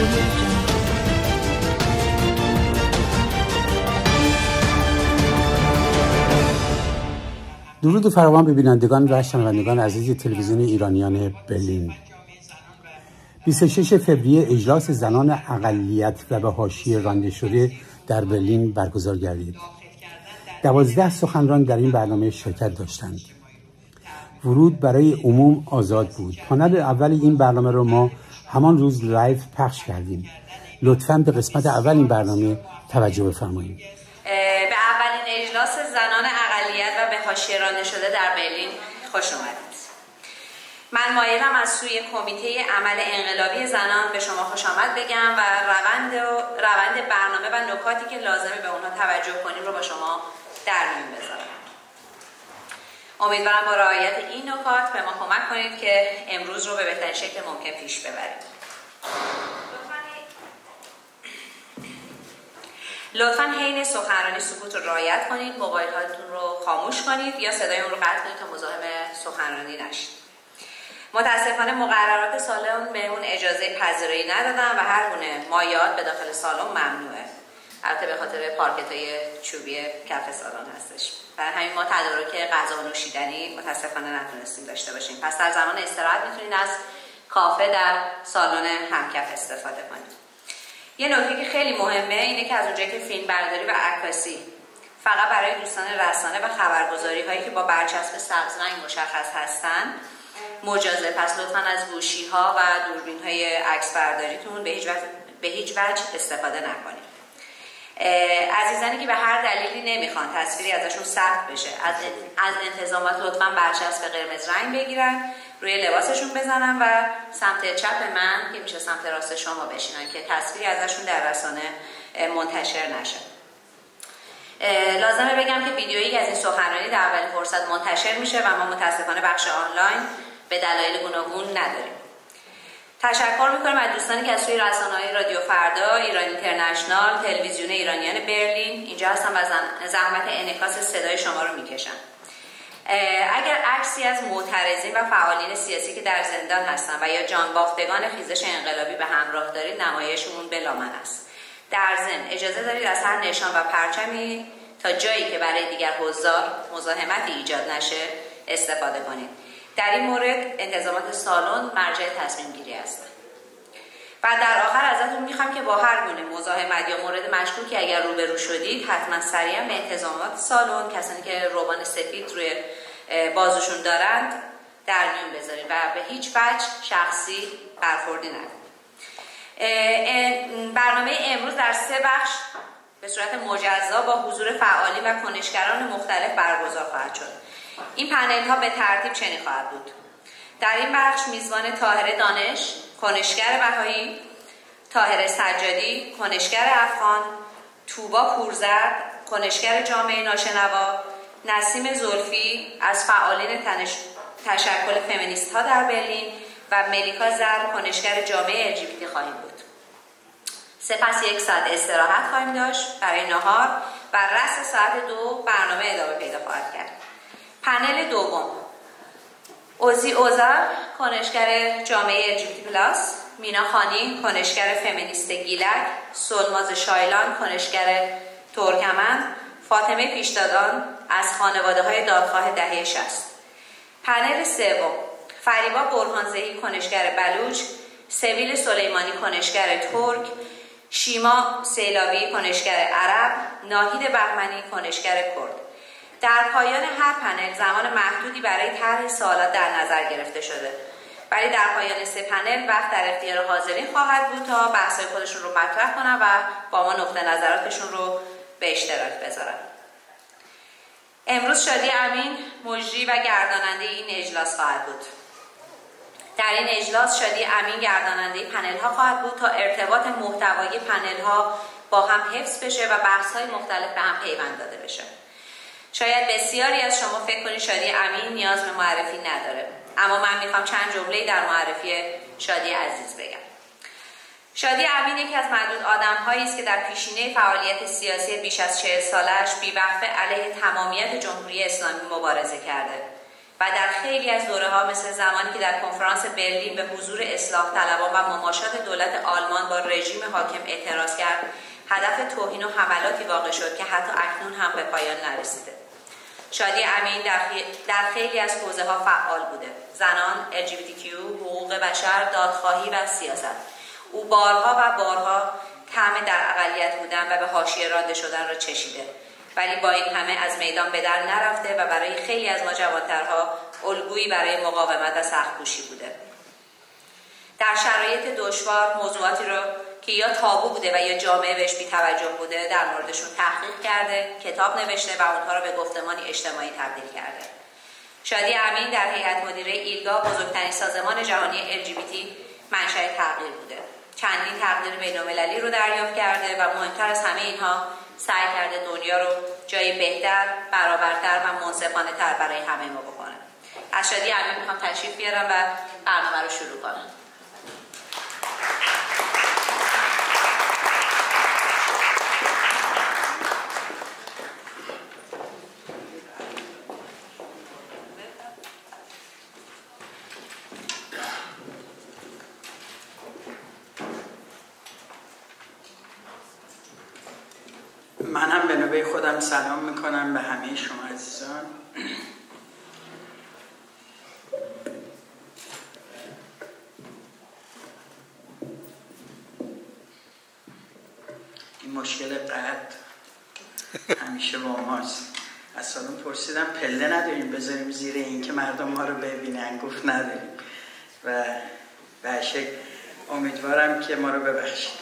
درود فراوان به بینندگان و شنوندگان عزیز تلویزیون ایرانیان برلین. 26 فوریه اجلاس زنان اقلیت و به حاشیه رانده شده در برلین برگزار گردید. 12 سخنران در این برنامه شرکت داشتند. ورود برای عموم آزاد بود. پانل اول این برنامه رو ما همان روز لایو پخش کردیم. لطفاً به قسمت اول این برنامه توجه بفرمایید. به اولین اجلاس زنان اقلیت و به حاشیه رانده شده در برلین خوش آمدید. من مایلم از سوی کمیته عمل انقلابی زنان به شما خوش آمد بگم و روند برنامه و نکاتی که لازمه به اونها توجه کنیم رو با شما در میون بذارم. امیدوارم با رعایت این نکات به ما کمک کنید که امروز رو به بهترین شکل ممکن پیش ببرید. لطفاً حین سخنرانی سکوت رو رعایت کنید، موبایل هاتون رو خاموش کنید یا صدای اون رو قطع کنید تا مزاحم سخنرانی نشید. متاسفانه مقررات سالن بهمون اجازه پذیرایی ندادن و هر گونه مایعات به داخل سالن ممنوعه. البته به خاطر پارکت‌های چوبی کف سالن هستش. برای همین ما تدارک غذا و نوشیدنی متاسفانه نتونستیم داشته باشیم. پس در زمان استراحت میتونید از کافه در سالن همکف استفاده کنید. یه نکته که خیلی مهمه اینه که از اونجایی که فیلم برداری و عکاسی فقط برای دوستان رسانه و خبرگزاری هایی که با برچسب سبز رنگ مشخص هستن مجازه، پس لطفاً از گوشی ها و دوربین های عکس برداریتون به هیچ وجه استفاده نکنید. عزیزانی که به هر دلیلی نمیخوان تصویری ازشون ثبت بشه از انتظامات لطفاً برچسب قرمز رنگ بگیرن، روی لباسشون بزنن و سمت چپ من که میشه سمت راست شما بشینن که تصویری ازشون در رسانه منتشر نشه. لازمه بگم که ویدیویی از این سخنرانی در اولین فرصت منتشر میشه و ما متاسفانه بخش آنلاین به دلایل گوناگون نداریم. تشکر میکنم از دوستانی که از سوی رسانه‌های رادیو فردا، ایران اینترنشنال، تلویزیون ایرانیان برلین اینجا هستن و زحمت انعکاس صدای شما رو میکشن. اگر عکسی از معترضین و فعالین سیاسی که در زندان هستن و یا جانباختگان خیزش انقلابی به همراه دارید نمایشمون بلامن است. در ضمن اجازه دارید از هر نشان و پرچمی تا جایی که برای دیگر حضار مزاحمتی ایجاد نشه استفاده کنید. در این مورد انتظامات سالن مرجع تصمیم گیری هستند. و در آخر ازتون میخوام که با هر گونه مزاحمت یا مورد مشکوکی اگر روبرو شدید حتما سریعا به انتظامات سالن، کسانی که روبان سفید روی بازوشون دارند، در میون بذارید و به هیچ وجه شخصی برخوردی ندید. برنامه امروز در 3 بخش به صورت مجزا با حضور فعالین و کنشگران مختلف برگزار خواهد شد. این پنل ها به ترتیب چنین خواهد بود. در این بخش میزبان طاهره دانش، کنشگر بهایی، طاهره سجادی، کنشگر افغان، توبا پورزرد، کنشگر جامعه ناشنوا، نسیم زلفی از فعالین تشکل فمینیست ها در برلین و ملیکا زر کنشگر جامعه LGBT خواهیم بود. سپس 1 ساعت استراحت خواهیم داشت برای نهار و رأس ساعت 2 برنامه ادامه پیدا خواهد کرد. پنل دوم: اوزی اوزار کنشگر جامعه LGBT+، مینا خانی کنشگر فمینیست گیلک، سلماز شایلان کنشگر ترکمن، فاطمه پیشدادان از خانواده های دادخواه دهه 60. پنل سوم: فریبا برهانزهی کنشگر بلوچ، سویل سلیمانی کنشگر ترک، شیما سیلاوی کنشگر عرب، ناهید بهمنی کنشگر کرد. در پایان هر پنل زمان محدودی برای طرح سوالات در نظر گرفته شده. ولی در پایان 3 پنل وقت در اختیار حاضرین خواهد بود تا بحث‌های خودشون رو مطرح کنن و با ما نقطه نظراتشون رو به اشتراک بذارن. امروز شادی امین مجری و گرداننده این اجلاس خواهد بود. در این اجلاس شادی امین گرداننده پنل ها خواهد بود تا ارتباط محتوای پنل ها با هم حفظ بشه و بحث های مختلف به هم پیوند داده بشه. شاید بسیاری از شما فکر کنید شادی امین نیاز به معرفی نداره، اما من میخوام چند جمله در معرفی شادی عزیز بگم. شادی امین یکی از معدود آدم‌هایی است که در پیشینه فعالیت سیاسی بیش از 40 سالش بی‌وقفه علیه تمامیت جمهوری اسلامی مبارزه کرده. و در خیلی از دوره‌ها مثل زمانی که در کنفرانس برلین به حضور اصلاح طلبان و مماشات دولت آلمان با رژیم حاکم اعتراض کرد، هدف توهین و حملاتی واقع شد که حتی اکنون هم به پایان نرسیده. شادی امین در خیلی از حوزه‌ها فعال بوده: زنان، LGBTQ، حقوق بشر، دادخواهی و سیاست. او بارها و بارها طعم در اقلیت بودن و به حاشیه رانده شدن را چشیده، ولی با این همه از میدان به در نرفته و برای خیلی از ما جوانترها الگویی برای مقاومت و سخت‌کوشی بوده. در شرایط دشوار موضوعاتی را که یا تابو بوده و یا جامعه بهش بی‌توجه بوده در موردشون تحقیق کرده، کتاب نوشته و اونها را به گفتمانی اجتماعی تبدیل کرده. شادی امین در هیئت مدیره ایلگا، بزرگترین سازمان جهانی LGBT، منشأ تغییر بوده. چندین تقدیر بین‌المللی رو دریافت کرده و مهمتر از همه اینها سعی کرده دنیا رو جای بهتر، برابرتر و منصفانه تر برای همه ما بکنه. از شادی امین میخوام تشریف بیارم و برنامه رو شروع کنم. من هم به نوبه خودم سلام میکنم به همه شما عزیزان. این مشکل قد همیشه با ماست. از سالون پرسیدم پله نداریم بذاریم زیر این که مردم ما رو ببینن، گفت نداریم و به هر شکل امیدوارم که ما رو ببخشید.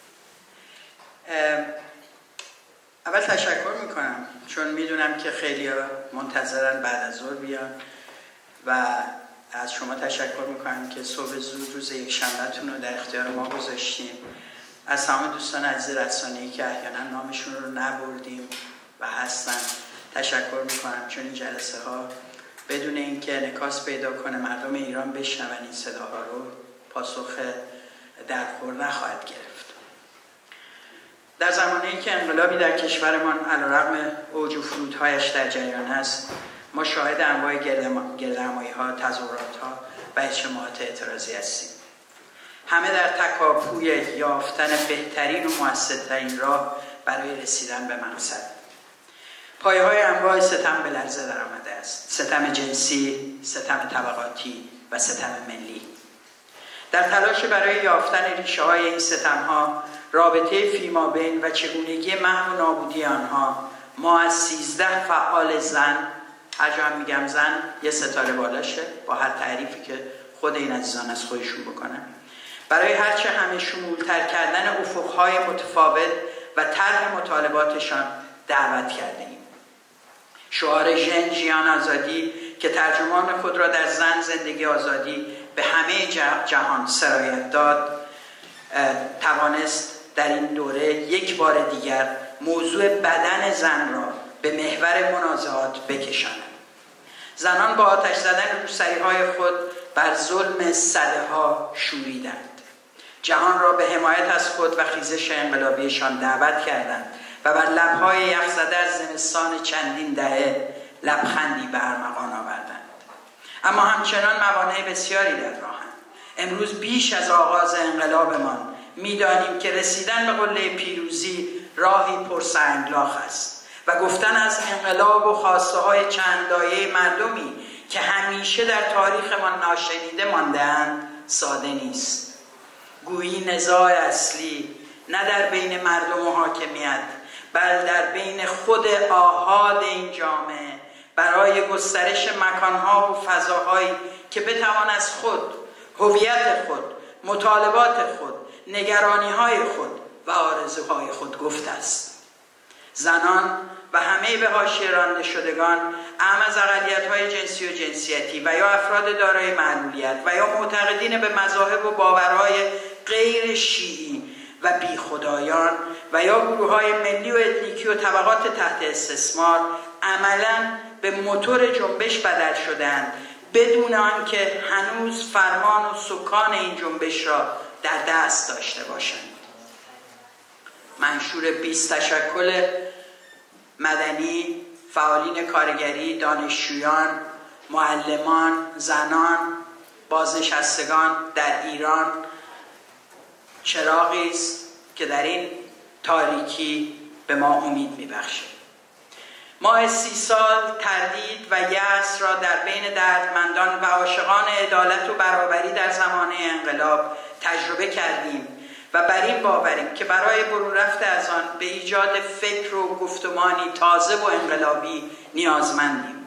اول تشکر میکنم چون میدونم که خیلی منتظرن بعد از ظهر بیان و از شما تشکر میکنم که صبح زود روز یکشنبه‌تون رو در اختیار ما گذاشتیم. از تمام دوستان عزیز رسانه‌ای که احیانا نامشون رو نبردیم و هستن تشکر میکنم، چون این جلسه ها بدون اینکه انعکاس پیدا کنه مردم ایران بشنون این صداها رو پاسخ درخور نخواهد گرفت. در زمانی که انقلابی در کشورمان علیرغم اوج و فرودهایش در جریان است، ما شاهد انواع گردهمایی‌ها، تظاهرات‌ها و اجتماعات اعتراضی هستیم. همه در تکاپوی یافتن بهترین و مؤثرترین راه برای رسیدن به مقصد. پایه‌های انواع ستم به لرزه درآمده است: ستم جنسی، ستم طبقاتی و ستم ملی. در تلاش برای یافتن ریشه‌های این ستم‌ها، رابطه فیمابین و چگونگی محو و نابودی آنها، ما از 13 فعال زن، هر جا هم میگم زن یه ستاره بالاشه با هر تعریفی که خود این عزیزان از خودشون بکنن، برای هرچه همه شمولتر کردن افقهای متفاوت و طرح مطالباتشان دعوت کردیم. شعار ژن ژیان آزادی که ترجمان خود را در زن زندگی آزادی به همه جهان سرایت داد، توانست در این دوره یک بار دیگر موضوع بدن زن را به محور منازعات بکشاند. زنان با آتش زدن روسری‌های خود بر ظلم سده‌ها شوریدند. جهان را به حمایت از خود و خیزش انقلابیشان دعوت کردند و بر لب‌های یخ زده از زمستان چندین دهه لبخندی به ارمغان آوردند. اما همچنان موانع بسیاری در راهند. امروز بیش از آغاز انقلابمان می‌دانیم که رسیدن به قله پیروزی راهی پرسنگلاخ است و گفتن از انقلاب و خواسته‌های چند لایه مردمی که همیشه در تاریخمان ناشنیده مانده‌اند ساده نیست. گویی نزاع اصلی نه در بین مردم و حاکمیت، بل در بین خود آحاد این جامعه برای گسترش مکانها و فضاهایی که بتوان از خود، هویت خود، مطالبات خود، نگرانی‌های خود و آرزوهای خود گفته است. زنان و همه به حاشیه رانده شدگان، اعم از اقلیت‌های جنسی و جنسیتی و یا افراد دارای معلولیت و یا معتقدین به مذاهب و باورهای غیر شیعی و بیخدایان و یا گروه‌های ملی و اتنیکی و طبقات تحت استثمار عملاً به موتور جنبش بدل شدند، بدون آنکه هنوز فرمان و سکان این جنبش را در دست داشته باشند. منشور 20 تشکل مدنی، فعالین کارگری، دانشجویان معلمان، زنان، بازنشستگان در ایران چراغی است که در این تاریکی به ما امید می‌بخشد. ماه 30 سال تردید و یأس را در بین دردمندان و عاشقان عدالت و برابری در زمانه انقلاب تجربه کردیم و بر این باوریم که برای برون رفت از آن به ایجاد فکر و گفتمانی تازه و انقلابی نیازمندیم.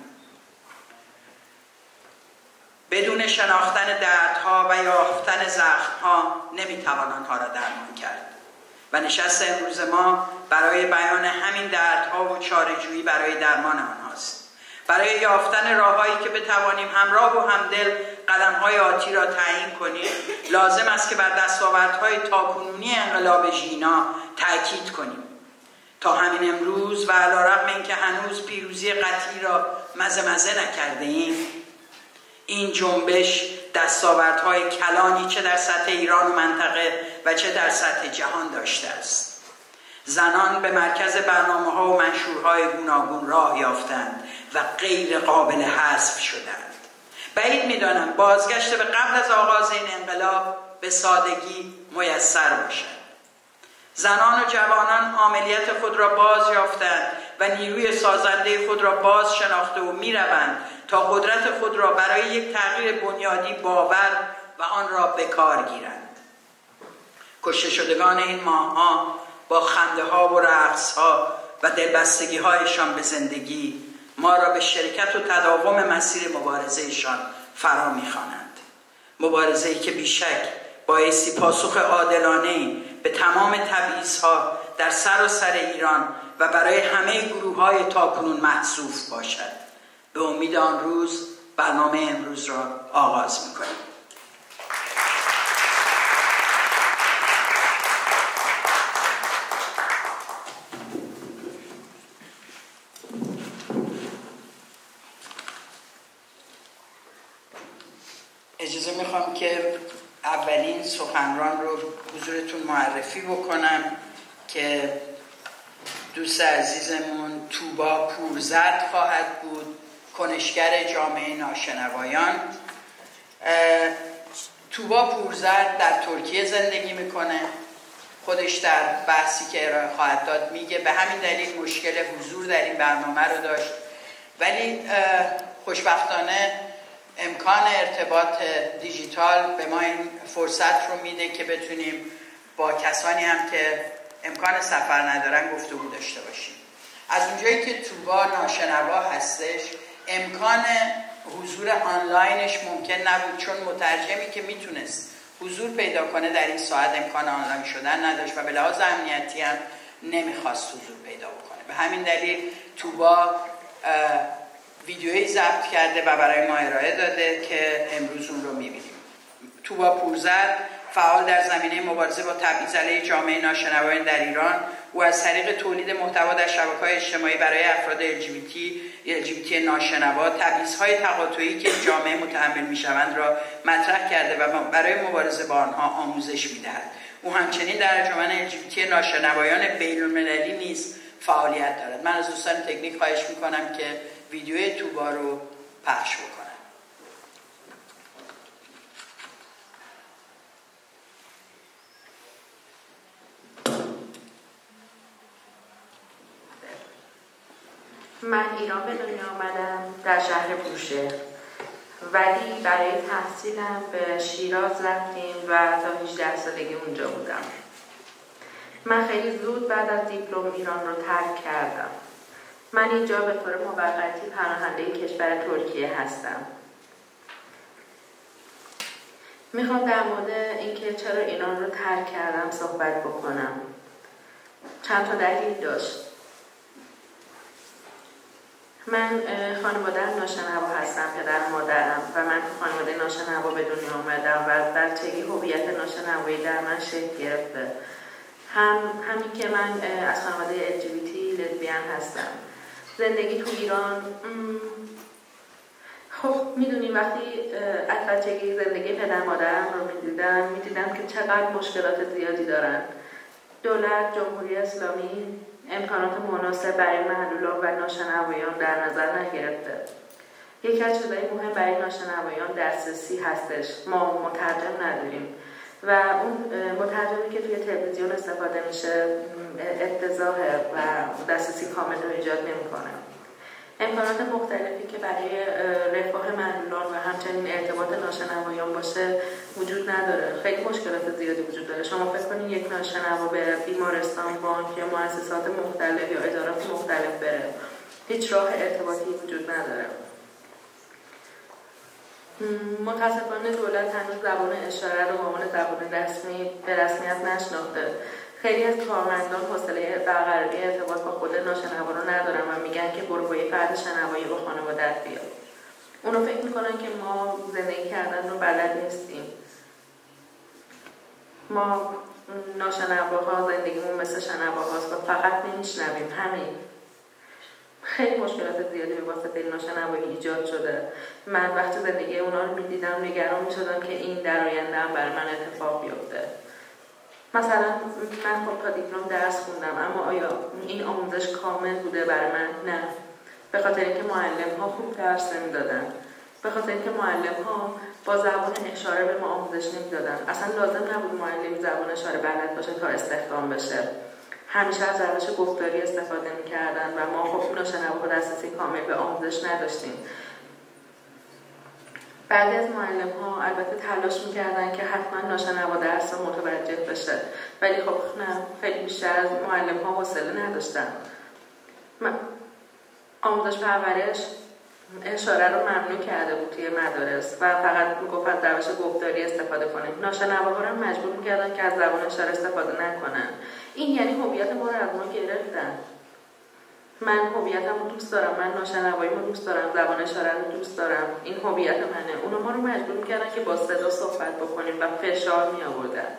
بدون شناختن دردها و یافتن زخمها نمیتوان آنها را درمان کرد و نشست امروز ما برای بیان همین دردها و چاره‌جویی برای درمان آنهاست. برای یافتن راههایی که بتوانیم همراه و همدل قدم‌های آتی را تعیین کنیم، لازم است که بر دستاوردهای تاکنونی انقلاب ژینا تأکید کنیم. تا همین امروز و علی‌رغم اینکه هنوز پیروزی قطعی را مزه نکرده ایم، این جنبش دستاوردهای کلانی چه در سطح ایران و منطقه و چه در سطح جهان داشته است. زنان به مرکز برنامه‌ها و منشورهای گوناگون راه یافتند و غیر قابل حذف شدند. بعید می‌دانم بازگشت به قبل از آغاز این انقلاب به سادگی میسر باشد. زنان و جوانان عاملیت خود را باز یافتند و نیروی سازنده خود را باز شناخته و می‌روند تا قدرت خود را برای یک تغییر بنیادی باور و آن را به کار گیرند. کشته شدگان این ماه‌ها با خنده‌ها و رقص‌ها و دلبستگی‌هایشان به زندگی ما را به شرکت و تداوم مسیر مبارزه‌شان فرا می‌خوانند. مبارزه‌ای که بیشک بایستی پاسخ عادلانه‌ای به تمام تبعیض‌ها در سراسر ایران و برای همه گروه‌های تاکنون محذوف باشد. به امید آن روز برنامه امروز را آغاز می‌کنیم. اجازه میخوام که اولین سخنران رو حضورتون معرفی بکنم که دوست عزیزمون توبا پورزرد خواهد بود، کنشگر جامعه ناشنوایان. توبا پورزرد در ترکیه زندگی میکنه. خودش در بحثی که ارائه خواهد داد میگه به همین دلیل مشکل حضور در این برنامه رو داشت، ولی خوشبختانه امکان ارتباط دیجیتال به ما این فرصت رو میده که بتونیم با کسانی هم که امکان سفر ندارن گفتگو داشته باشیم. از اونجایی که توبا ناشنوا هستش، امکان حضور آنلاینش ممکن نبود، چون مترجمی که میتونست حضور پیدا کنه در این ساعت امکان آنلاین شدن نداشت و به لحاظ امنیتی هم نمیخواست حضور پیدا بکنه. به همین دلیل توبا ویدیویی ضبط کرده و برای ما ارائه داده که امروز اون رو میبینیم. توبا پورزرد فعال در زمینه مبارزه با تبعیض علیه جامعه ناشنوایان در ایران. او از طریق تولید محتوا در شبکه‌های اجتماعی برای افراد LGBT ناشنوا تبعیض‌های تقاطعی که جامعه متحمل می‌شوند را مطرح کرده و برای مبارزه با آنها آموزش می‌دهد. او همچنین در انجمن LGBT ناشنوایان بین‌المللی نیز فعالیت دارد. من از دوستان تکنیک خواهش می‌کنم که ویدیوی توبا رو پخش بکنم. من ایران به دنیا آمدم در شهر بوشهر، ولی برای تحصیلم به شیراز رفتیم و تا 18 سالگی اونجا بودم. من خیلی زود بعد از دیپلم ایران رو ترک کردم. من اینجا به طور موقتی پناهنده کشور ترکیه هستم. میخوام در مورد اینکه چرا ایران رو ترک کردم صحبت بکنم. چند تا دلیل داشت. من خانواده‌ام ناشنوا هستم، پدرم مادرم و من تو خانواده ناشنوا به دنیا آمدم و بچگی هویت ناشنوایی در من شکل گرفته. همین که من از خانواده LGBT لزبیان هستم. زندگی تو ایران خب میدونیم وقتی از بچگی زندگی پدر مادرم رو میدیدم که چقدر مشکلات زیادی دارن. دولت جمهوری اسلامی امکانات مناسب برای معلولان و ناشنوایان در نظر نگرفته. یکی از چیزهای مهم برای ناشنوایان دسترسی هستش. ما مترجم نداریم و اون مترجمی که توی تلویزیون استفاده میشه افتضاحه و دسترسی کامل رو ایجاد نمیکنه. امکانات مختلفی که برای رفاه معلولان و همچنین ارتباط ناشنوایان باشه وجود نداره. خیلی مشکلات زیادی وجود داره. شما فکر کنید یک ناشنوا به بیمارستان، بانک یا مؤسسات مختلف یا ادارات مختلف بره، هیچ راه ارتباطی وجود نداره. متاسفانه دولت هنوز زبان اشاره رو به عنوان زبان رسمی به رسمیت نشناخته. خیلی از کارمندان حوصله برقراری ارتباط با خود ناشنوا رو ندارن و میگن که برو با یه فرد شنوایی با خانواده‌ات بیا. اونا فکر میکنن که ما زندگی کردن رو بلد نیستیم. ما ناشنواها زندگیمون مثل شنواهاست و فقط نمیشنویم. همین. خیلی مشکلات زیادی به واسطه ناشنوایی ایجاد شده. من وقتی زندگی اونا رو میدیدم نگران میشدم که این در آینده هم برای من اتفاق بیفته. مثلا من خب تا دیپلم درس خوندم، اما آیا این آموزش کامل بوده برای من؟ نه. به خاطر اینکه معلم‌ها خوب درس نمیدادن، به خاطر اینکه معلم‌ها با زبان اشاره به ما آموزش نمیدادن. اصلا لازم نبود معلمی زبان اشاره بلد باشه تا استخدام بشه. همیشه از روش گفتاری استفاده می‌کردن و ما خب ناشنواها دسترسی کامل به آموزش نداشتیم. بعضی از معلم‌ها البته تلاش می‌کردن که حتما ناشنوا درس رو متوجه بشه، ولی خب نه، خیلی بیشتر از معلم‌ها حوصله نداشتن. آموزش پرورش اشاره رو ممنوع کرده بود توی مدارس و فقط میگفت از روش گفتاری استفاده کنیم. ناشنواها رو مجبور می‌کردن که از زبان اشاره استفاده نکنن. این یعنی هویت ما رو از ما گرفتن. من هویتم رو دوست دارم، من ناشنوایی رو دوست دارم، زبان اشاره رو دوست دارم، این هویت منه. اونا ما رو مجبور می‌کردن که با صدا صحبت بکنیم و فشار می‌آوردن.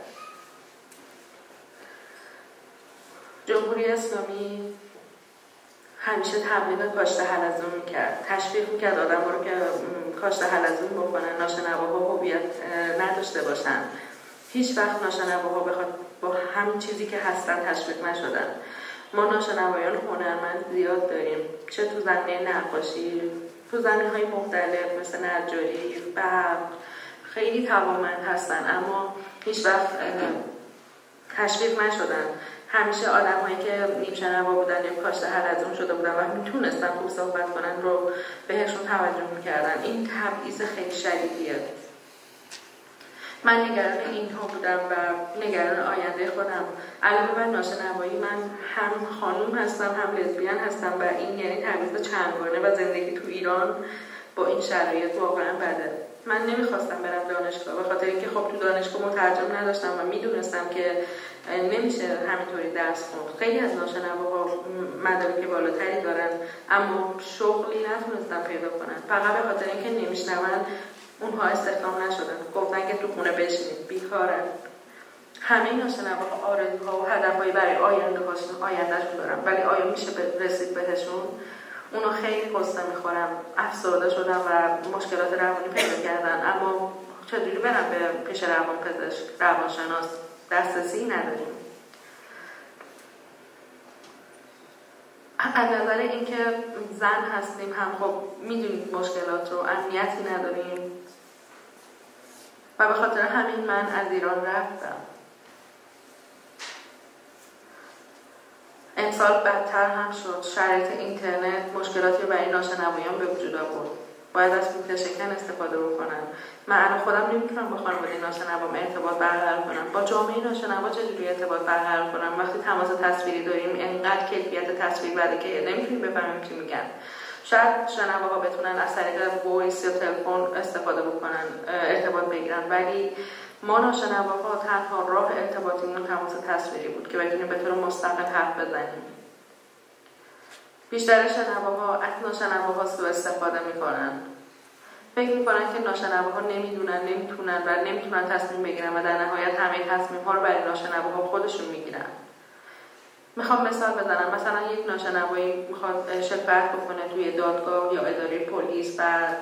جمهوری اسلامی همیشه تبلیغ کاشت حلزون می‌کرد، تشویق می‌کرد آدم‌ها رو که کاشت حلزون بکنن، ناشنواها هویت نداشته باشن. هیچ وقت ناشنواها با همین چیزی که هستن تشویق نشدن. ما ناشنوایان هنرمند زیاد داریم، چه تو زمینه نقاشی، تو زمینه‌های مختلف مثل نجاری، برق، خیلی توانمند هستن، اما هیچ وقت تشویق نشدن. همیشه آدم‌هایی که نیم شنوا بودن یا کاشت حلزون شده بودن و میتونستن خوب صحبت کنن رو بهشون توجه میکردن. این تبعیض خیلی شدیدیه. من نگران اینها بودم و نگران آینده خودم. علاوه بر ناشنوایی من هم خانوم هستم، هم لزبیان هستم و این یعنی تبعیض چندگانه و زندگی تو ایران با این شرایط واقعا بده. من نمیخواستم برم دانشگاه به خاطر اینکه خب تو دانشگاه مترجم نداشتم و میدونستم که نمیشه همینطوری درس خوند. خیلی از ناشنواها مدارک بالاتری دارن اما شغلی نتونستن پیدا کنن، فقط به خاطر اینکه نمیشنون اونها استخدام نشدن. گفتن که تو خونه بشینید، بیکارن. همه ناشنواها آرزوها و هدفهایی برای آیندهشون دارن، ولی آیا میشه رسید بهشون؟ اونا خیلی قصه میخورن، افسرده شدن و مشکلات روانی پیدا کردن، اما چجوری برن به پیش روانپزشک، روانشناس؟ دسترسی نداریم. از نظر اینکه زن هستیم هم خب میدونید مشکلات رو، امنیتی نداریم و به خاطر همین من از ایران رفتم. امسال بدتر هم شد. شرایط اینترنت مشکلاتی رو برای ناشنوایان به وجود آورد. باید از فیلتر شکن استفاده بکنن. من الان خودم نمیتونم با خانواده ناشنوام ارتباط برقرار کنم. با جامعه ناشنوا چجوری ارتباط برقرار کنم وقتی تماس تصویری داریم؟ انقدر کیفیت تصویر بده که نمیتونیم بفهمیم چی میگن. شاید شنواها بتونن از طریق وایس یا تلفن استفاده بکنن، ارتباط بگیرن، ولی ما ناشنواها تنها راه ارتباطیمون تماس تصویری بود که بتونیم به طور مستقل حرف بزنیم. بیشتر شنواها از ناشنواها سوء استفاده میکنن. فکر میکنن که ناشنواها نمیدونن، نمیتونن و نمیتونن تصمیم بگیرن و در نهایت همه تصمیم ها رو برای ناشنواها خودشون میگیرن. میخوام مثال بزنم. مثلا یک ناشنوایی میخواد شکایت بکنه توی دادگاه یا اداره پلیس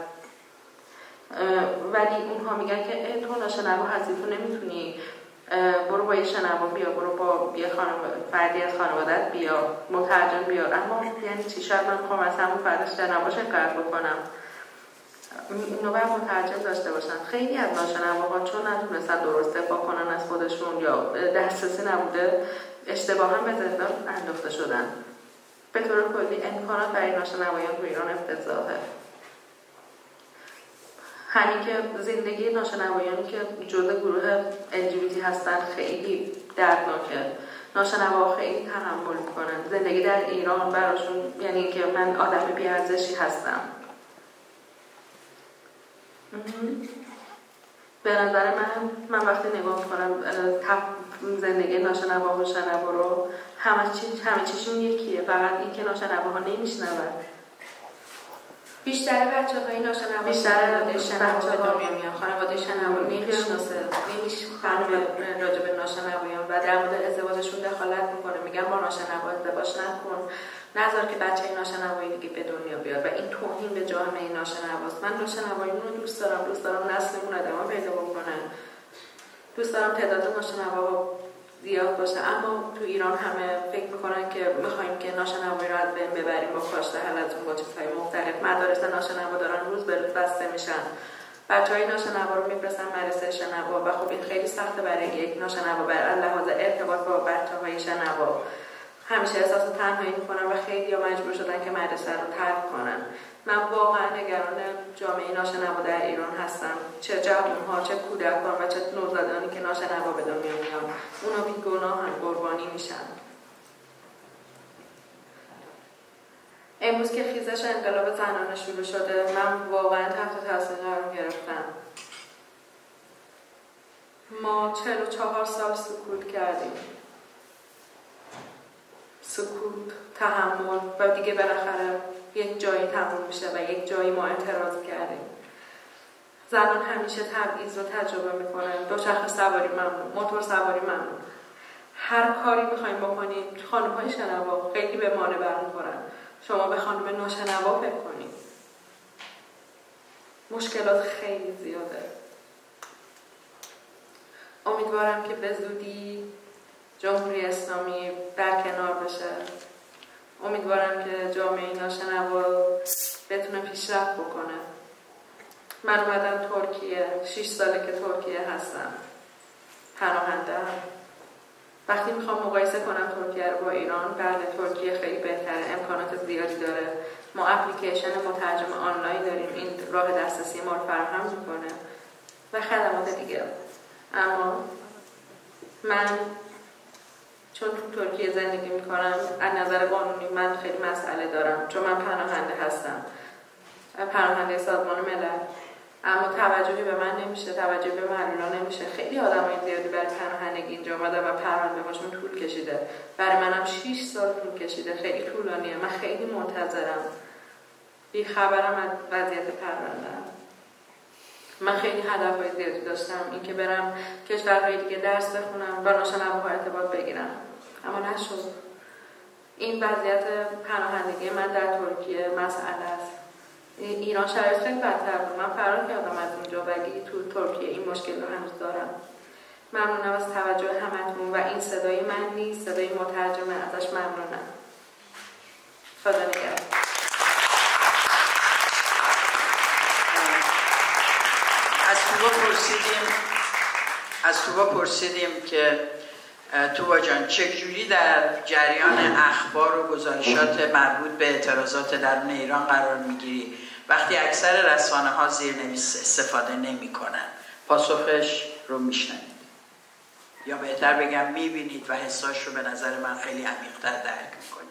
ولی اونها میگن که تو ناشنوا هستی، تو نمیتونی، برو با یه شنوا بیا، برو با یه فردی از خانوادت بیا، مترجم بیار. اما یعنی چی؟ شاید من میخوام از همون فرد شنوا شکایت بکنم. اونو باید مترجم داشته باشن. خیلی از ناشنواها چون نتونستن درست دفاع کنن از خودشون یا دسترسی نبوده اشتباها به زندان انداخته شدن. به طور کلی امکانات برای ناشنوایان تو ایران افتضاحه. همین که زندگی ناشنوایانی که جزء گروه LGBT هستن خیلی دردناکه. ناشنواها خیلی تحمل میکنن. زندگی در ایران براشون یعنی که من آدم بی‌ارزشی هستم. به نظر من وقتی نگاه میکنم زندگی ناشنوا و شنوا رو همه چیشون یکیه، فقط این که ناشنواها نمیشنون. بیشتر بچه‌های ناشنوا بیشتر شنوا به دنیا میان. خانواده شنوا نمیشناسه، نمیشناسه راجع به ناشنوایان و در مورد ازدواجشون دخالت میکنه. میگن با ناشنوا ازدواج نکن، نذار که بچه ناشنوایی دیگه به دنیا بیاد و این توهین به جامعه ناشنواست. من ناشنواییمون رو دوست دارم نسلمون ادامه پیدا بکنه. دوست دارم تعداد ناشنوا زیاد باشه، اما تو ایران همه فکر میکنن که میخوایم که ناشنوایی رو از بین ببریم با کاشته حلزون با چیزهای مختلف. مدارس ناشنوا دارن روز به روز بسته میشن. بچهای ناشنوا رو میفرستن مدرسه شنوا و خب این خیلی سخته برای یک ناشنوا بر لحاظ ارتباط با بچه‌های شنوا. همیشه احساس تنهایی میکنن و خیلی‌ها مجبور شدن که مدرسه رو ترک کنن. من واقعا نگران جامعه ناشنوا در ایران هستم. چه جوان‌ها، چه کودکان و چه نوزادانی که ناشنوا به دنیا میان. اونا بیگناه هم قربانی میشن. امروز که خیزش انقلاب زنانه شروع شده، من واقعا تحت تاثیر قرار گرفتم. ما 44 سال سکوت کردیم. سکوت، تحمل و دیگه بالاخره یک جایی تموم میشه و یک جایی ما اعتراض کردیم. زنان همیشه تبعیض رو تجربه میکنن. دوچرخه سواری ممنوع، موتور سواری ممنوع. هر کاری میخوایم بکنیم خانم‌های شنوا خیلی به مانع برمیخورن. شما به خانم ناشنوا فکر کنید. مشکلات خیلی زیاده. امیدوارم که به زودی جمهوری اسلامی برکنار بشه. امیدوارم که جامعه ناشنوا بتونه پیشرفت بکنه. من اومدم ترکیه، 6 ساله که ترکیه هستم. پناهنده. وقتی میخوام مقایسه کنم ترکیه رو با ایران، بله ترکیه خیلی بهتره، امکانات زیادی داره. ما اپلیکیشن مترجم آنلاین داریم، این راه دسترسی ما رو فراهم میکنه و خدمات دیگه. اما من چون تو ترکیه زندگی میکنم از نظر قانونی من خیلی مسئله دارم، چون من پناهنده هستم، پناهنده سازمان ملل. اما توجهی به من نمیشه، توجهی به معلولا نمیشه. خیلی آدمای زیادی برای پناهندگی اینجا اومدن و پرونده هاشون طول کشیده. برای منم 6 سال طول کشیده، خیلی طولانیه. من خیلی منتظرم، بیخبرم از وضعیت پرونده. من خیلی هدفهای زیادی داشتم، اینکه برم کشورهای دیگه درس بخونم، با ناشنواها ارتباط بگیرم، اما نشد. این وضعیت پناهندگی من در ترکیه مسئله است. ایران شرایط خیلی بدتر بود. من فرار کردم از اونجا ولی تو ترکیه این مشکل رو هنوز دارم. ممنونم از توجه همتون و این صدای من نیست، صدای مترجمه. ازش ممنونم. خدا نگهدار. از توبا پرسیدیم که توبا جان چجوری در جریان اخبار و گزارشات مربوط به اعتراضات درون ایران قرار میگیری وقتی اکثر رسانه ها زیرنویس استفاده نمی کنن؟ پاسخش رو میشنوید یا بهتر بگم میبینید و حساش رو به نظر من خیلی عمیق‌تر درک میکنید.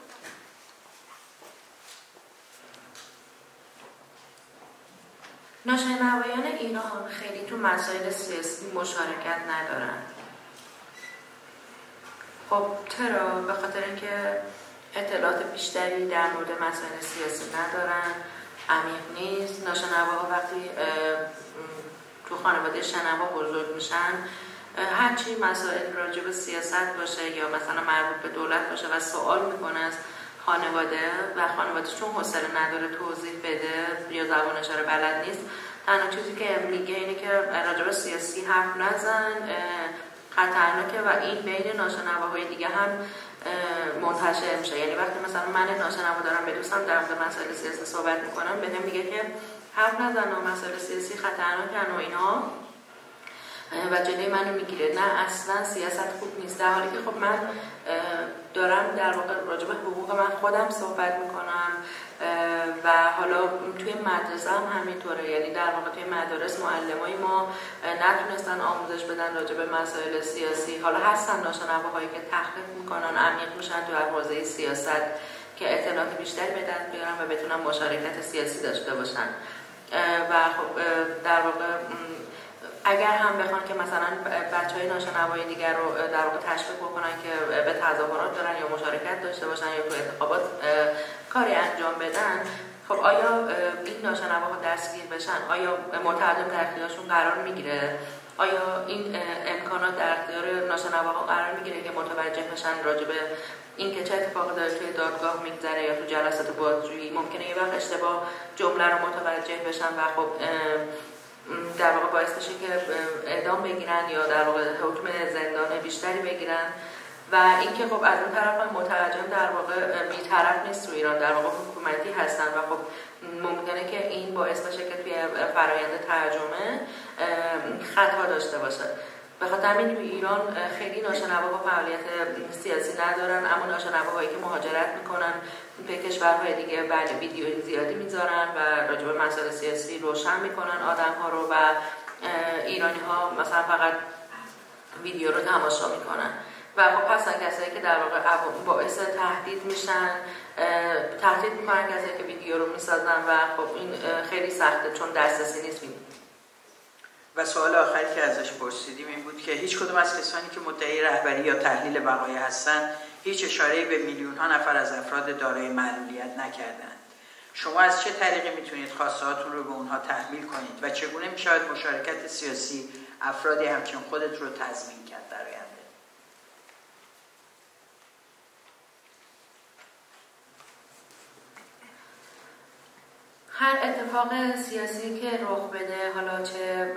ناشنوایان ایران خیلی تو مسائل سیاسی مشارکت ندارن. خب چرا؟ به خاطر اینکه اطلاعات بیشتری در مورد مسائل سیاسی ندارن، عمیق نیست. ناشنواها وقتی تو خانواده شنوا بزرگ میشن، هرچی مسائل راجع به سیاست باشه یا مثلا مربوط به دولت باشه و سوال میکنه از خانواده و خانواده چون حوصله نداره توضیح بده یا زبانش رو بلد نیست، تنها چیزی که میگه اینه که راجع به سیاسی حرف نزن، خطرناکه و این بین ناشنواهای دیگه هم منتشر میشه. یعنی وقتی مثلا من ناشنوا دارم به دوستم در مورد مسائل سیاسی صحبت میکنم، بهم میگه که حرف نزنم، مسائل سیاسی خطرناکن و اینا و جلوی منو میگیره. نه اصلا سیاست خوب نیست، در حالی که خب من دارم در واقع راجع به حقوق من خودم صحبت میکنم و حالا توی مدرسه هم همینطوره. یعنی در واقع توی مدارس معلمای ما نتونستن آموزش بدن راجع به مسائل سیاسی. حالا هستن ناشنواهایی که تحقیق میکنن، عمیق میشن تو حوزه سیاست که اطلاعات بیشتری به دست بیارن و بتونن مشارکت سیاسی داشته باشن. و خب در واقع اگر هم بخوان که مثلا بچهای ناشنوای دیگر رو در واقع تشویق بکنن که به تظاهرات دارن یا مشارکت داشته باشن یا تو انتخابات کاری انجام بدن، خب آیا این ناشنواها دستگیر بشن؟ آیا مترجم در اختیارشون قرار میگیره؟ آیا این امکانات در اختیار ناشنواها قرار میگیره که متوجه بشن راجع به این که چه اتفاقی داره توی دادگاه میگذره یا تو جلسات بازجویی؟ ممکنه یه وقت اشتباه جمله رو متوجه بشن و خب در واقع باعث بشه که اعدام بگیرن یا در واقع حکم زندان بیشتری بگیرن. و اینکه خب از اون طرف مترجم در واقع بی‌طرف نیست تو ایران، در واقع حکومتی هستن و خب ممکنه که این باعث بشه که توی فرآیند ترجمه خطا داشته باشه. به خاطر همین توی ایران خیلی ناشنواها فعالیت سیاسی ندارن، اما ناشنواهایی که مهاجرت میکنن به کشورهای دیگه بله ویدیوی زیادی میذارن و راجع به مسائل سیاسی روشن میکنن آدم‌ها رو و ایرانی ها مثلا فقط ویدیو رو تماشا میکنن. و خب هستن کسایی که در واقع باعث تهدید میشن، تهدید میکنن کسایی که ویدیو رو میسازن و خب این خیلی سخته چون دسترسی نیست. و سوال آخری که ازش پرسیدیم این بود که هیچ کدوم از کسانی که مدعی رهبری یا تحلیل وقایع هستند هیچ اشاره‌ای به میلیون‌ها نفر از افراد دارای معلولیت نکردند. شما از چه طریقی میتونید خواسته‌هاتون رو به اونها تحمیل کنید و چگونه میشود مشارکت سیاسی افرادی همچون خودت رو تضمین کرد در آینده؟ هر اتفاق سیاسی که رخ بده، حالا چه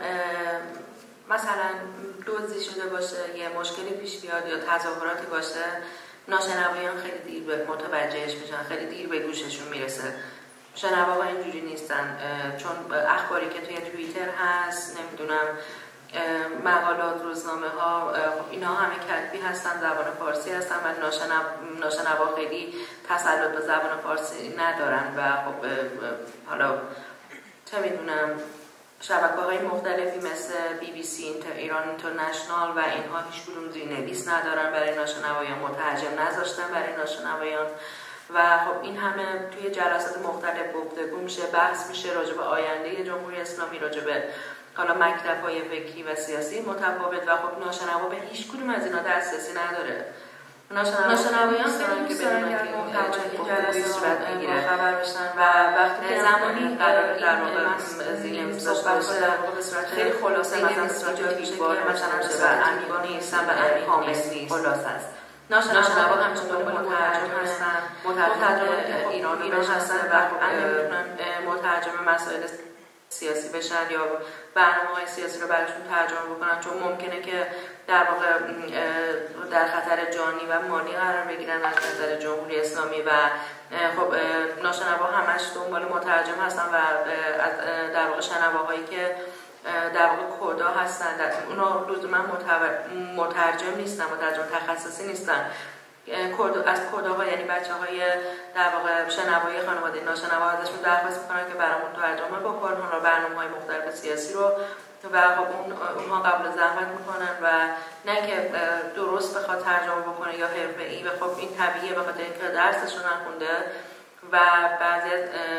مثلا دزدی شده باشه، یه مشکلی پیش بیاد یا تظاهراتی باشه، ناشنوایان خیلی دیر به متوجهش میشن، خیلی دیر به گوششون میرسه. شنواها اینجوری نیستن، چون اخباری که توی توییتر هست، نمیدونم مقالات، روزنامه ها، اینا همه کتبی هستن، زبان فارسی هستن و ناشنوا خیلی تسلط به زبان فارسی ندارن و خب حالا چه میدونم شبکه‌های مختلفی مثل BBC ایران اینترنشنال و اینها هیچ کدوم زیرنویس ندارن برای ناشنوایان، مترجم نذاشتن برای ناشنوایان و خب این همه توی جلسات مختلف گفتگو میشه، بحث میشه راجع به آینده جمهوری اسلامی، راجع به حالا مکتب‌های فکری و سیاسی متفاوت و خب ناشنوا به هیچ کدوم از اینا دسترسی نداره. ناشنوایان دارن که بدونن که جلسه صورت میگیره، خبر بشن و وقتی زمانی قرار در واقع زیرنویس داشته باشه به صورت خیلی خلاصه مثلا استراتژیک بار مثلا چه بر امیگان نیستن و امی کامل نیست، خلاصه است. ناشنوا همچنین مترجم هستن، مترجم ایرانی هستن و میتونن مترجم مسائل سیاسی بشن یا برنامه‌های سیاسی رو براشون ترجمه بکنن، چون ممکنه که در واقع در خطر جانی و مالی قرار بگیرن از نظر جمهوری اسلامی و خب ناشنوا همش دنبال مترجم هستن و در واقع شنواهایی که در واقع کودا هستن اونا لزوما مترجم نیستن، مترجم تخصصی نیستن. از کوداها یعنی بچه‌های در واقع شنوایی خانواده ناشنوا ازشون درخواست می‌کنن که برامون ترجمه بکنن حالا برنامه‌های مختلف سیاسی رو و خب اونها قبول زحمت می‌کنن و نه که درست بخواد ترجمه بکنه یا حرفه‌ای و خب این طبیعیه به خاطر اینکه درسشون نخونده و بعضی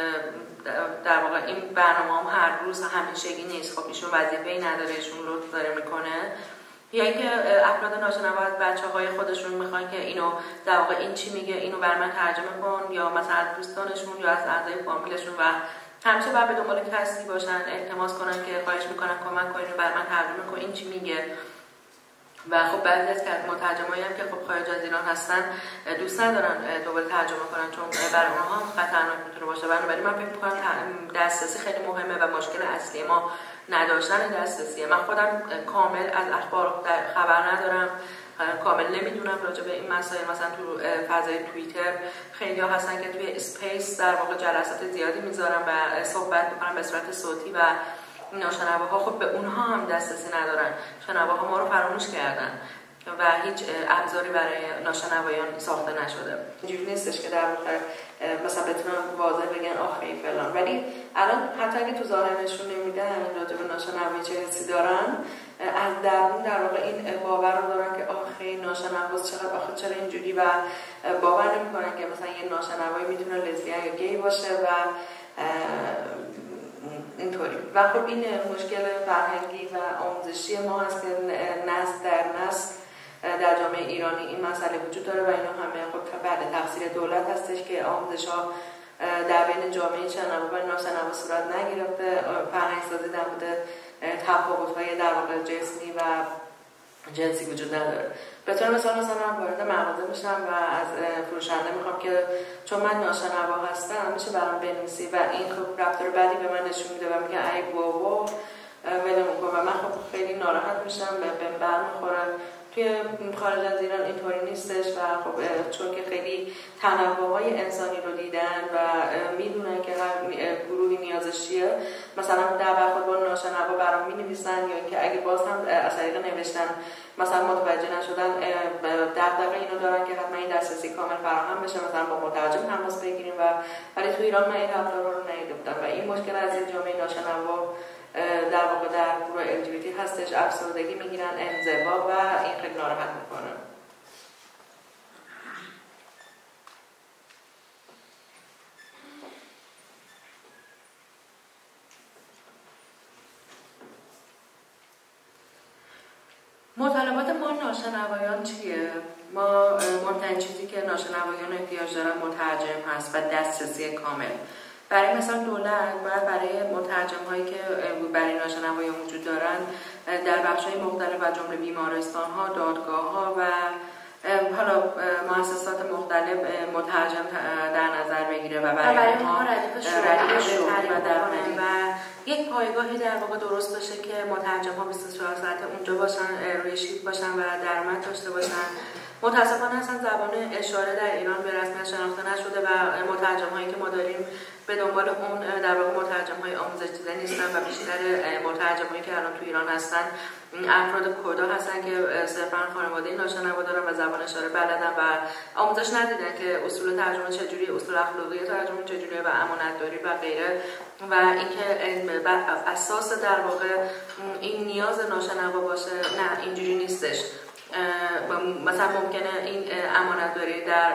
در واقع این برنامه‌ها هر روز همیشگی نیست. خب ایشون وظیفه‌ای نداره، ایشون لطف داره می‌کنه یا اینکه افراد ناشنوا از بچه‌های خودشون میخوان که اینو در واقع این چی میگه اینو بر من ترجمه کن یا مثلا از دوستانشون یا از اعضای فامیلشون و همیشه باید به دنبال کسی باشن، التماس کنن که خواهش میکنن کمک کنین بر من ترجمه کن این چی میگه. و خب بعضی از مترجمایی هم که خب خارج از ایران هستن دوست ندارن دوباره ترجمه کنن چون برای اونها هم خطرناک میتونه باشه. بنابراین من فکر میکنم دسترسی خیلی مهمه و مشکل اصلی ما نداشتن دسترسیه. من خودم کامل از اخبار خبر ندارم، کامل نمیدونم راجع به این مسائل. مثلا تو فضای توییتر خیلی ها هستن که توی اسپیس در واقع جلسات زیادی میذارن و صحبت میکنن به صورت صوتی و ناشنواها خب به اونها هم دسترسی ندارن. شنواها ما رو فراموش کردن و هیچ ابزاری برای ناشنوایان ساخته نشده. اینجوری نیستش که در واقع مثلا بتونن واضح بگن آخه فلان، ولی الان حتی اگه تو ظاهر نشون نمیدن راجع به ناشنوایی چه حسی دارن، از درون در واقع این باور رو دارن که آخه ناشنواست چقدر آخه چرا اینجوری، و باور نمیکنن که مثلا یه ناشنوایی میتونه لزبیان یا گی باشه و اینطوری. و خب این مشکل فرهنگی و آموزشی ما هست که نسل در نسل در جامعه ایرانی این مسئله وجود داره و اینا همه خب بعد تقصیر دولت هستش که آموزش‌ها در بین جامعه شنوا و ناشنوا صورت نگرفته. فرهنگ‌سازی در مورد تفاوت‌های در واقع جسمی و جنسی وجود نداره. به طور مثلا وارد مغازه میشم و از فروشنده میخوام که چون من ناشنوا هستم میشه برام بنویسی، و این خب رفتار بدی به من نشون میده و میگه ای بابا ولم کن، و من خب خیلی ناراحت میشم، به برمیخوره. توی خارج از ایران اینطوری نیستش و خب چون که خیلی تنوع‌های انسانی رو دیدن و میدونن که هر گروهی نیازش چیه، مثلا در برخورد با ناشنوا برام می‌نویسن، یا اینکه اگه باز هم از طریق نوشتن مثلا متوجه نشدن دغدغه اینو دارن که حتما این دسترسی کامل فراهم بشه، مثلا با مترجم تماس بگیریم. ولی تو ایران من این رفتار رو ندیده بودم و این مشکل از این جامعه ناشنوا در واقع در گروه LGBT هستش. افسردگی میگیرن، انزوا، و این خیلی ناراحت میکنه. مطالبات ما ناشنوایان چیه؟ ما مهمترین چیزی که ناشنوایان احتیاج دارن مترجم هست و دسترسی کامل. برای مثلا دولت باید برای مترجم هایی که برای ناشنوایان وجود دارن در بخش‌های مختلف و جمله بیمارستان ها، دادگاه ها و حالا مؤسسات مختلف مترجم در نظر بگیره و برای ما ردیف شغل و یک پایگاهی در واقع درست بشه که مترجم ها 24 ساعت اونجا باشن، روی شیفت باشن و درآمد داشته باشن. متاسفانه اصلا زبان اشاره در ایران به رسمیت شناخته نشده و مترجم هایی که ما داریم به دنبال اون در واقع مترجم های آموزش دیده نیستن و بیشتر مترجم هایی که الان تو ایران هستن افراد کردا هستن که صرفا خانواده ناشنوا دارن و زبان اشاره بلدن و آموزش ندیدن که اصول ترجمه چجوریه، اصول اخلاقی ترجمه چجوریه و امانتداری و غیره. و اینکه بر اساس در واقع این نیاز ناشنوا باشه، نه اینجوری نیستش. مثلا ممکنه این امانتداری در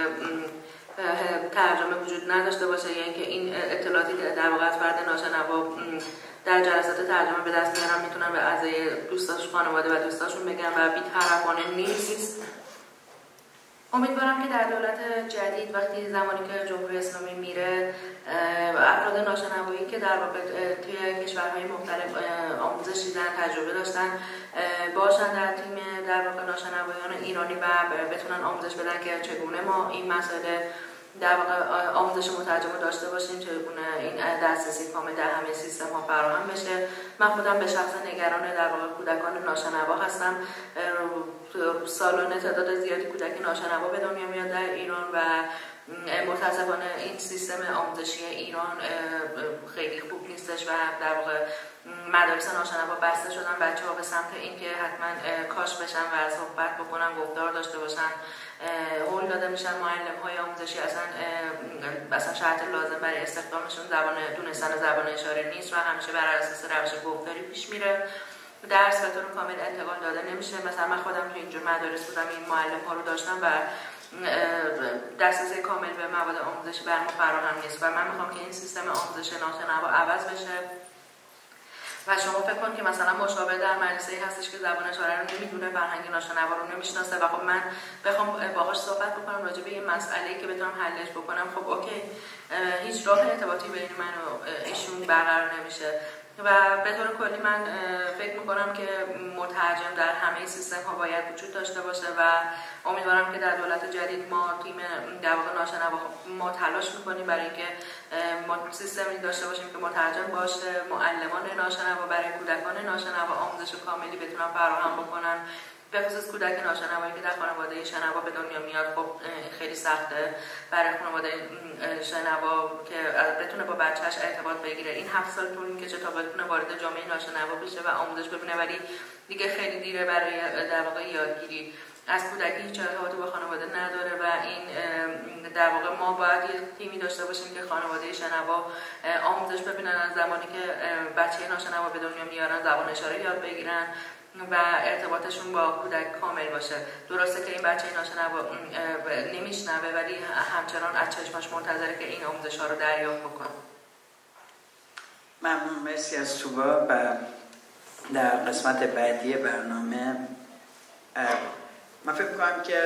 ترجمه وجود نداشته باشه، یا اینکه این اطلاعاتی در واقع از فرد ناشنوا در جلسات ترجمه به دست میارن میتونن به اعضای دوستاش، خانواده و دوستاشون بگن و بی‌طرفانه نیست. امیدوارم که در دولت جدید وقتی زمانی که جمهوری اسلامی میره افراد ناشنوایی که در واقع توی کشورهای مختلف آموزش دیدن، تجربه داشتن باشن در تیم در واقع ناشنوایان ایرانی و بتونن آموزش بدن که چگونه ما این مسئله در واقع آموزش مترجم داشته باشیم، چگونه این دسترسی کامل در همه سیستم ها فراهم بشه. من خودم به شخص نگران در واقع کودکان ناشنوا هستم. سالانه تعداد زیادی کودک ناشنوا به دنیا میاد در ایران و متاسفانه این سیستم آموزشی ایران خیلی خوب نیستش و در واقع مدارس ناشنوا بسته شدن. بچه‌ها به سمت اینکه حتما کاش بشن و صحبت بکنن، گفتار داشته باشن هول داده میشن. معلم‌های آموزشی اصلا شرط لازم برای استخدامشون دونستن زبان اشاره نیست و همیشه بر اساس روش گفتاری پیش میره. درس به طور کامل انتقال داده نمیشه. مثلا من خودم تو اینجور مدارس بودم، این معلم‌ها رو داشتم و دسترسی کامل به مواد آموزشی بر ما فراهم نیست و من میخوام که این سیستم آموزش ناشنوا عوض بشه. و شما فکر کن که مثلا مشاور در مدرسه‌ای هستش که زبان اشاره رو نمیدونه، فرهنگ ناشنوا رو نمیشناسه و خب من بخوام باهاش صحبت بکنم راجع به این مسئله‌ای که بتونم حلش بکنم، خب اوکی هیچ راه ارتباطی بین من و ایشون برقرار نمیشه. و به طور کلی من فکر میکنم که مترجم در همه سیستم ها باید وجود داشته باشه و امیدوارم که در دولت جدید ما تیم در واقع ناشنوا ما تلاش میکنیم برای اینکه ما سیستمی داشته باشیم که مترجم باشه، معلمان ناشنوا برای کودکان ناشنوا آموزش کاملی بتونن فراهم بکنن به خصوص کودک ناشنوایی که در خانواده شنوا به دنیا میاد. خب خیلی سخته برای خانواده شنوا که بتونه با بچهش ارتباط بگیره. این 7 سال طول میکشه تا بتونه وارد جامعه ناشنوا بشه و آموزش ببینه، ولی دیگه خیلی دیره برای در واقع یادگیری. از کودکی هیچ ارتباطی با خانواده نداره و این در واقع ما باید یه تیمی داشته باشیم که خانواده شنوا آموزش ببینن از زمانی که بچه ناشنوا به دنیا میارن، زبان اشاره یاد بگیرن و ارتباطشون با کودک کامل باشه. درسته که این بچه ناشنوا نمیشنوه ولی همچنان از چشمش منتظره که این آموزش ها رو دریافت بکنه. ممنون، مرسی از توبا. و در قسمت بعدی برنامه من فکر می‌کنم که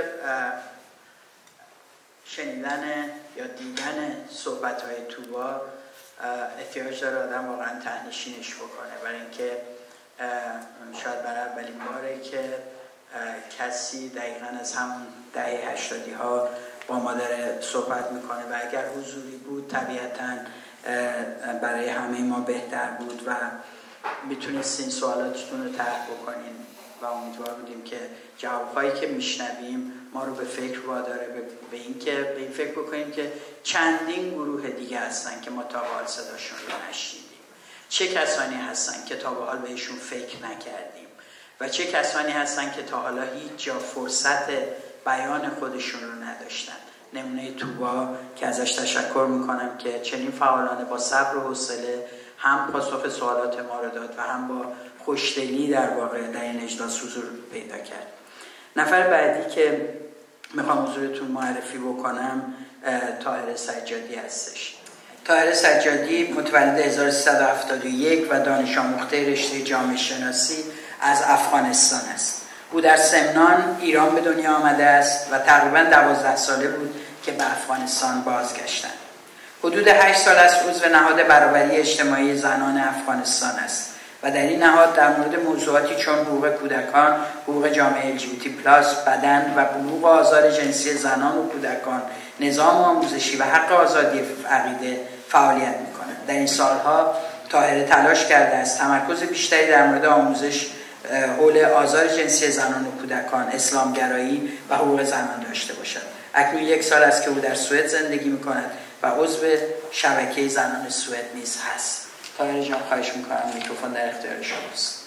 شنیدن یا دیدن صحبت‌های توبا احتیاج داره آدم واقعا ته‌نشینش بکنه، برای اینکه شاید برای اولین باره که کسی دقیقاً از همون دهه 80 ها با ما داره صحبت میکنه و اگر حضوری بود طبیعتاً برای همه ما بهتر بود و میتونستین سوالاتتون رو طرح بکنین و امیدوار بودیم که جوابهایی که میشنویم ما رو به فکر واداره به این فکر بکنیم که چندین گروه دیگه هستن که ما تا به حال صداشون رو نشنیدیم، چه کسانی هستن که تا به حال بهشون فکر نکردیم و چه کسانی هستن که تا حالا هیچ جا فرصت بیان خودشون رو نداشتن. نمونه توبا که ازش تشکر میکنم که چنین فعالانه با صبر و حوصله هم پاسخ سوالات ما رو داد و هم با خوشدلی در واقع در این اجلاس حضور پیدا کرد. نفر بعدی که میخوام حضورتون معرفی بکنم طاهر سجادی هستش. طاهر سجادی متولد 1371 و دانش آموخته رشته جامعه شناسی از افغانستان است. او در سمنان ایران به دنیا آمده است و تقریباً 12 ساله بود که به افغانستان بازگشتند. حدود 8 سال است عضو نهاد برابری اجتماعی زنان افغانستان است و در این نهاد در مورد موضوعاتی چون حقوق کودکان، حقوق جامعه LGBT+، بدن و حقوق آزار جنسی زنان و کودکان، نظام آموزشی و حق آزادی عقیده فعالیت می‌کند. در این سالها طاهر تلاش کرده است تمرکز بیشتری در مورد آموزش حول آزار جنسی زنان و کودکان، اسلامگرایی و حقوق زنان داشته باشد. اکنون 1 سال است که او در سوئد زندگی می‌کند و عضو شبکه زنان سوئد نیز هست. طاهر جان خواهش می‌کنم میکروفون در اختیار شماست.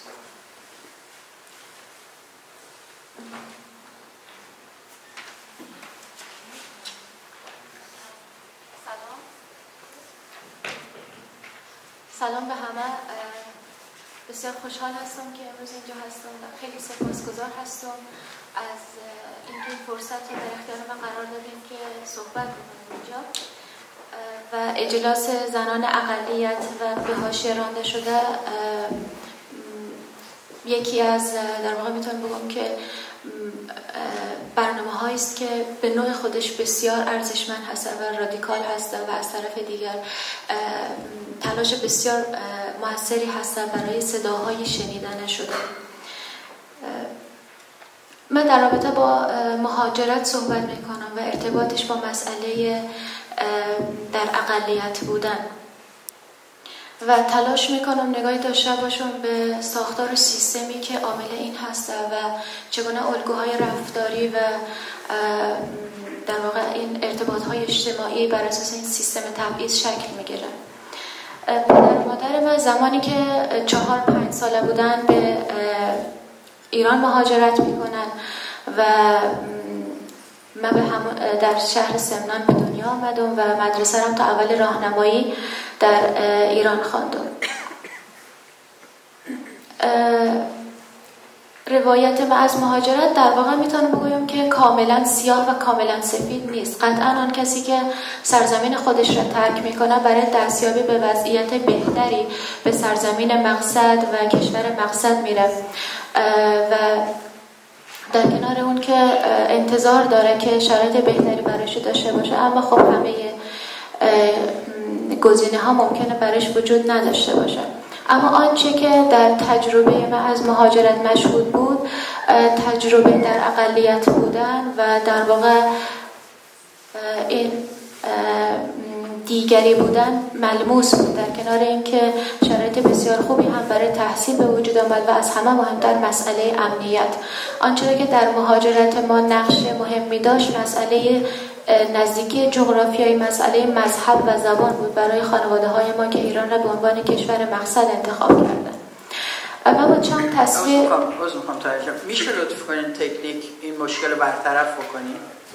سلام به همه. بسیار خوشحال هستم که امروز اینجا هستم و خیلی سپاسگزار هستم از اینکه این فرصت رو در اختیار من قرار دادیم که صحبت بکنیم اینجا و اجلاس زنان اقلیت و به حاشیه رانده شده یکی از در واقع میتونم بگم که برنامه هایی است که به نوع خودش بسیار ارزشمند هست و رادیکال هست و از طرف دیگر تلاش بسیار موثری هست برای صداهای شنیده نشده. من در رابطه با مهاجرت صحبت میکنم و ارتباطش با مسئله در اقلیت بودن و تلاش میکنم نگاهی داشته باشم به ساختار سیستمی که عامل این هست و چگونه الگوهای رفتاری و در واقع این ارتباطهای اجتماعی بر اساس این سیستم تبعیض شکل میگیره. پدر و مادر من زمانی که 4-5 ساله بودن به ایران مهاجرت میکنن و من در شهر سمنان به دنیا آمدم و مدرسه رم تا اول راهنمایی در ایران خواندم. روایت من از مهاجرت در واقع میتونم بگویم که کاملا سیاه و کاملا سفید نیست. قطعا آن کسی که سرزمین خودش را ترک میکنه برای دستیابی به وضعیت بهتری به سرزمین مقصد و کشور مقصد میره و در کنار اون که انتظار داره که شرایط بهتری برایش داشته باشه، اما خب همه گزینه ها ممکنه برایش وجود نداشته باشه. اما آنچه که در تجربه من از مهاجرت مشهود بود تجربه در اقلیت بودن و در واقع این دیگری بودن ملموس بود، در کنار اینکه شرایط بسیار خوبی هم برای تحصیل به وجود آمد و از همه مهمتر مسئله امنیت. آنچه که در مهاجرت ما نقش مهمی داشت مسئله نزدیکی جغرافیایی، مسئله مذهب و زبان بود برای خانواده های ما که ایران را به عنوان کشور مقصد انتخاب کردن. اما با چند تصویر میشه لطف کنین تکنیک این مشکل برطرف بکنین؟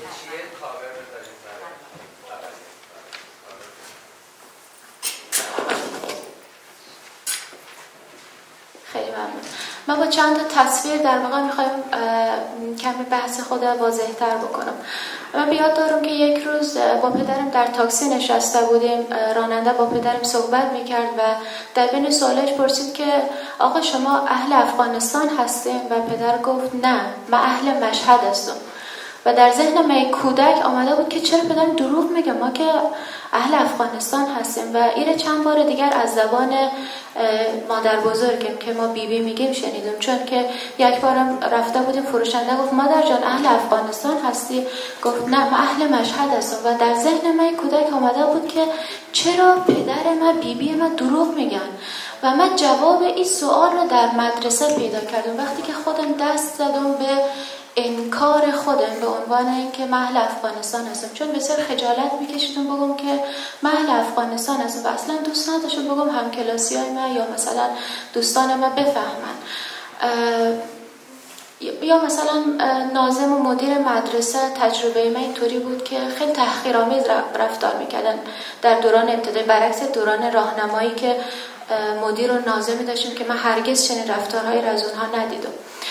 خیلی ممنون. ما با چند تصویر در واقع میخوایم کمی بحث خود واضح‌تر بکنم. من بیاد دارم که یک روز با پدرم در تاکسی نشسته بودیم، راننده با پدرم صحبت میکرد و در بین سوالش پرسید که آقا شما اهل افغانستان هستین؟ و پدر گفت نه، من اهل مشهد هستم. و در ذهن من کودک آمده بود که چرا پدرم دروغ میگه، ما که اهل افغانستان هستیم. و این چند بار دیگر از زبان مادر بزرگم که ما بیبی میگیم شنیدم، چون که یک بارم رفته بودیم فروشنده گفت مادر جان اهل افغانستان هستی؟ گفت نه من اهل مشهد هستم. و در ذهن من کودک آمده بود که چرا پدر من بیبی من دروغ میگن. و من جواب این سوال رو در مدرسه پیدا کردم وقتی که خودم دست زدم به انکار خودم به عنوان اینکه من اهل افغانستان هستم، چون بسیار خجالت میکشیدم بگم که من اهل افغانستان هستم و اصلا دوست نداشتم بگم همکلاسیای من یا مثلا دوستان من بفهمن. یا مثلا ناظم و مدیر مدرسه تجربه من اینطوری بود که خیلی تحقیرآمیز رفتار میکردن در دوران ابتدایی، برعکس دوران راهنمایی که مدیر و ناظمی داشتیم که من هرگز چنین رفتارهایی را از اونها ندیدم.